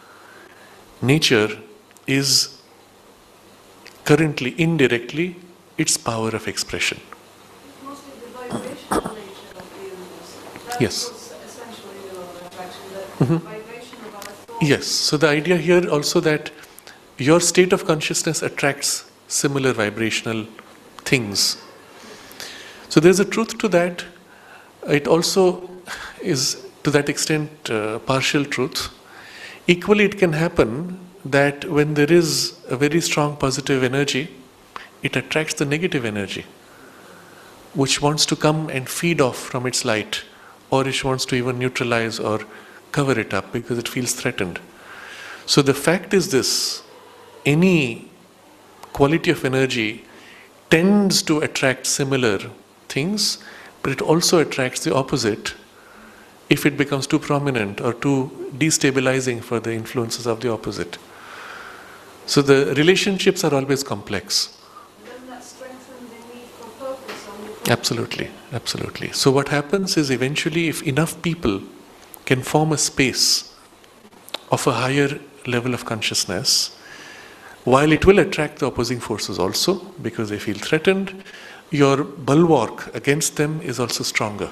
Nature is currently, indirectly, its power of expression. Mostly the vibrational nature of the universe. That Yes. was essentially the law of attraction, the Mhm. vibration of our thoughts. Yes, so the idea here also that your state of consciousness attracts similar vibrational things. So there's a truth to that. It also is, to that extent, uh, partial truth. Equally, it can happen that when there is a very strong positive energy, it attracts the negative energy, which wants to come and feed off from its light, or it wants to even neutralize or cover it up because it feels threatened. So the fact is this, any quality of energy tends to attract similar things, but it also attracts the opposite if it becomes too prominent or too destabilizing for the influences of the opposite. So the relationships are always complex. Doesn't that strengthen the need for focus on the Absolutely, absolutely. So what happens is eventually if enough people can form a space of a higher level of consciousness, while it will attract the opposing forces also because they feel threatened, your bulwark against them is also stronger.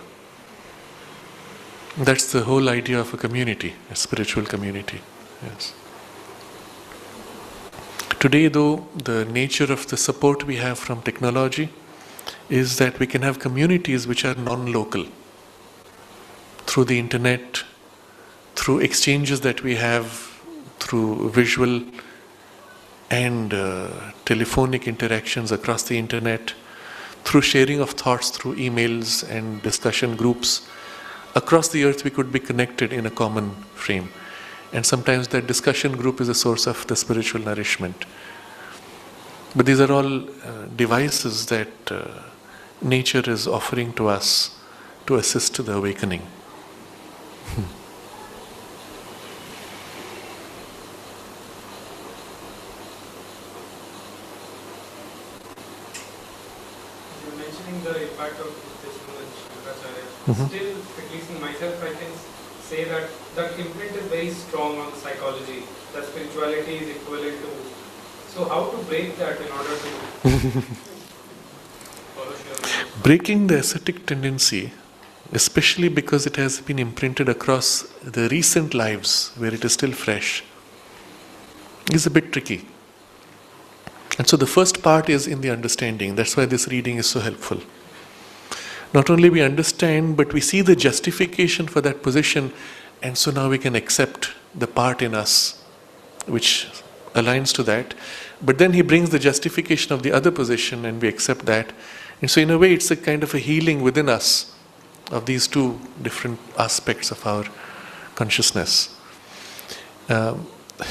That's the whole idea of a community, a spiritual community. Yes. Today, though, the nature of the support we have from technology is that we can have communities which are non-local. Through the internet, through exchanges that we have, through visual and uh, telephonic interactions across the internet, through sharing of thoughts through emails and discussion groups, across the earth we could be connected in a common frame. And sometimes that discussion group is a source of the spiritual nourishment. But these are all uh, devices that uh, nature is offering to us to assist the awakening. Hmm. You're mentioning the impact of Buddhism and Shankaracharya. Mhm. Still, at least in myself, I can say that that imprint is very strong on psychology, that spirituality is equivalent to. So how to break that in order to follow your? Breaking the ascetic tendency especially because it has been imprinted across the recent lives where it is still fresh, is a bit tricky. And so the first part is in the understanding. That's why this reading is so helpful. Not only we understand, but we see the justification for that position, and so now we can accept the part in us which aligns to that. But then he brings the justification of the other position and we accept that. And so in a way it's a kind of a healing within us of these two different aspects of our consciousness. Um,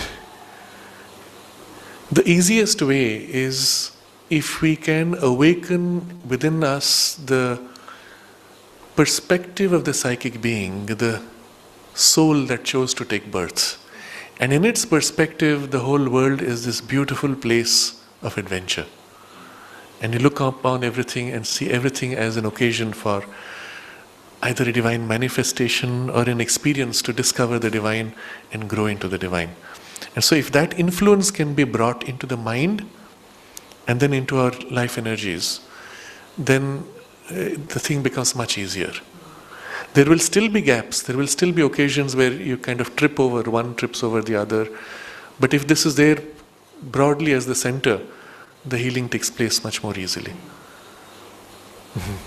the easiest way is if we can awaken within us the perspective of the psychic being, the soul that chose to take birth. And in its perspective, the whole world is this beautiful place of adventure. And you look upon everything and see everything as an occasion for either a divine manifestation or an experience to discover the divine and grow into the divine. And so if that influence can be brought into the mind and then into our life energies, then uh, the thing becomes much easier. There will still be gaps, there will still be occasions where you kind of trip over, one trips over the other. But if this is there broadly as the center, the healing takes place much more easily. Mm-hmm.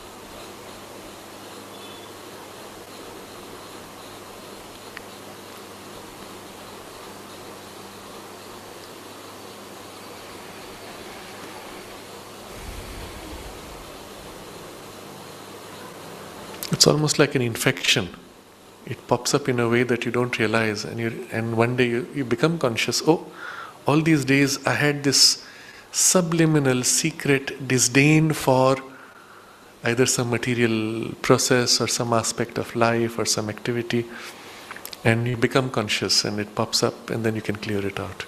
It's almost like an infection. It pops up in a way that you don't realize, and you and one day you, you become conscious, oh, all these days I had this subliminal, secret disdain for either some material process or some aspect of life or some activity, and you become conscious and it pops up and then you can clear it out.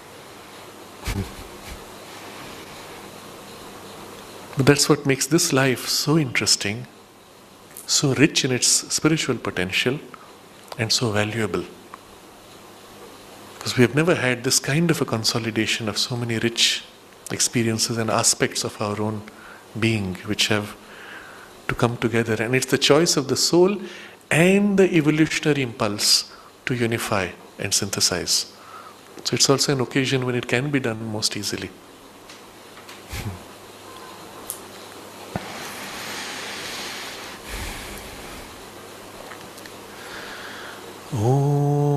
But that's what makes this life so interesting, so rich in its spiritual potential and so valuable. Because we have never had this kind of a consolidation of so many rich experiences and aspects of our own being which have to come together. And it's the choice of the soul and the evolutionary impulse to unify and synthesize. So it's also an occasion when it can be done most easily. Oh.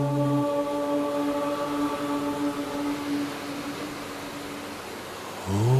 Oh.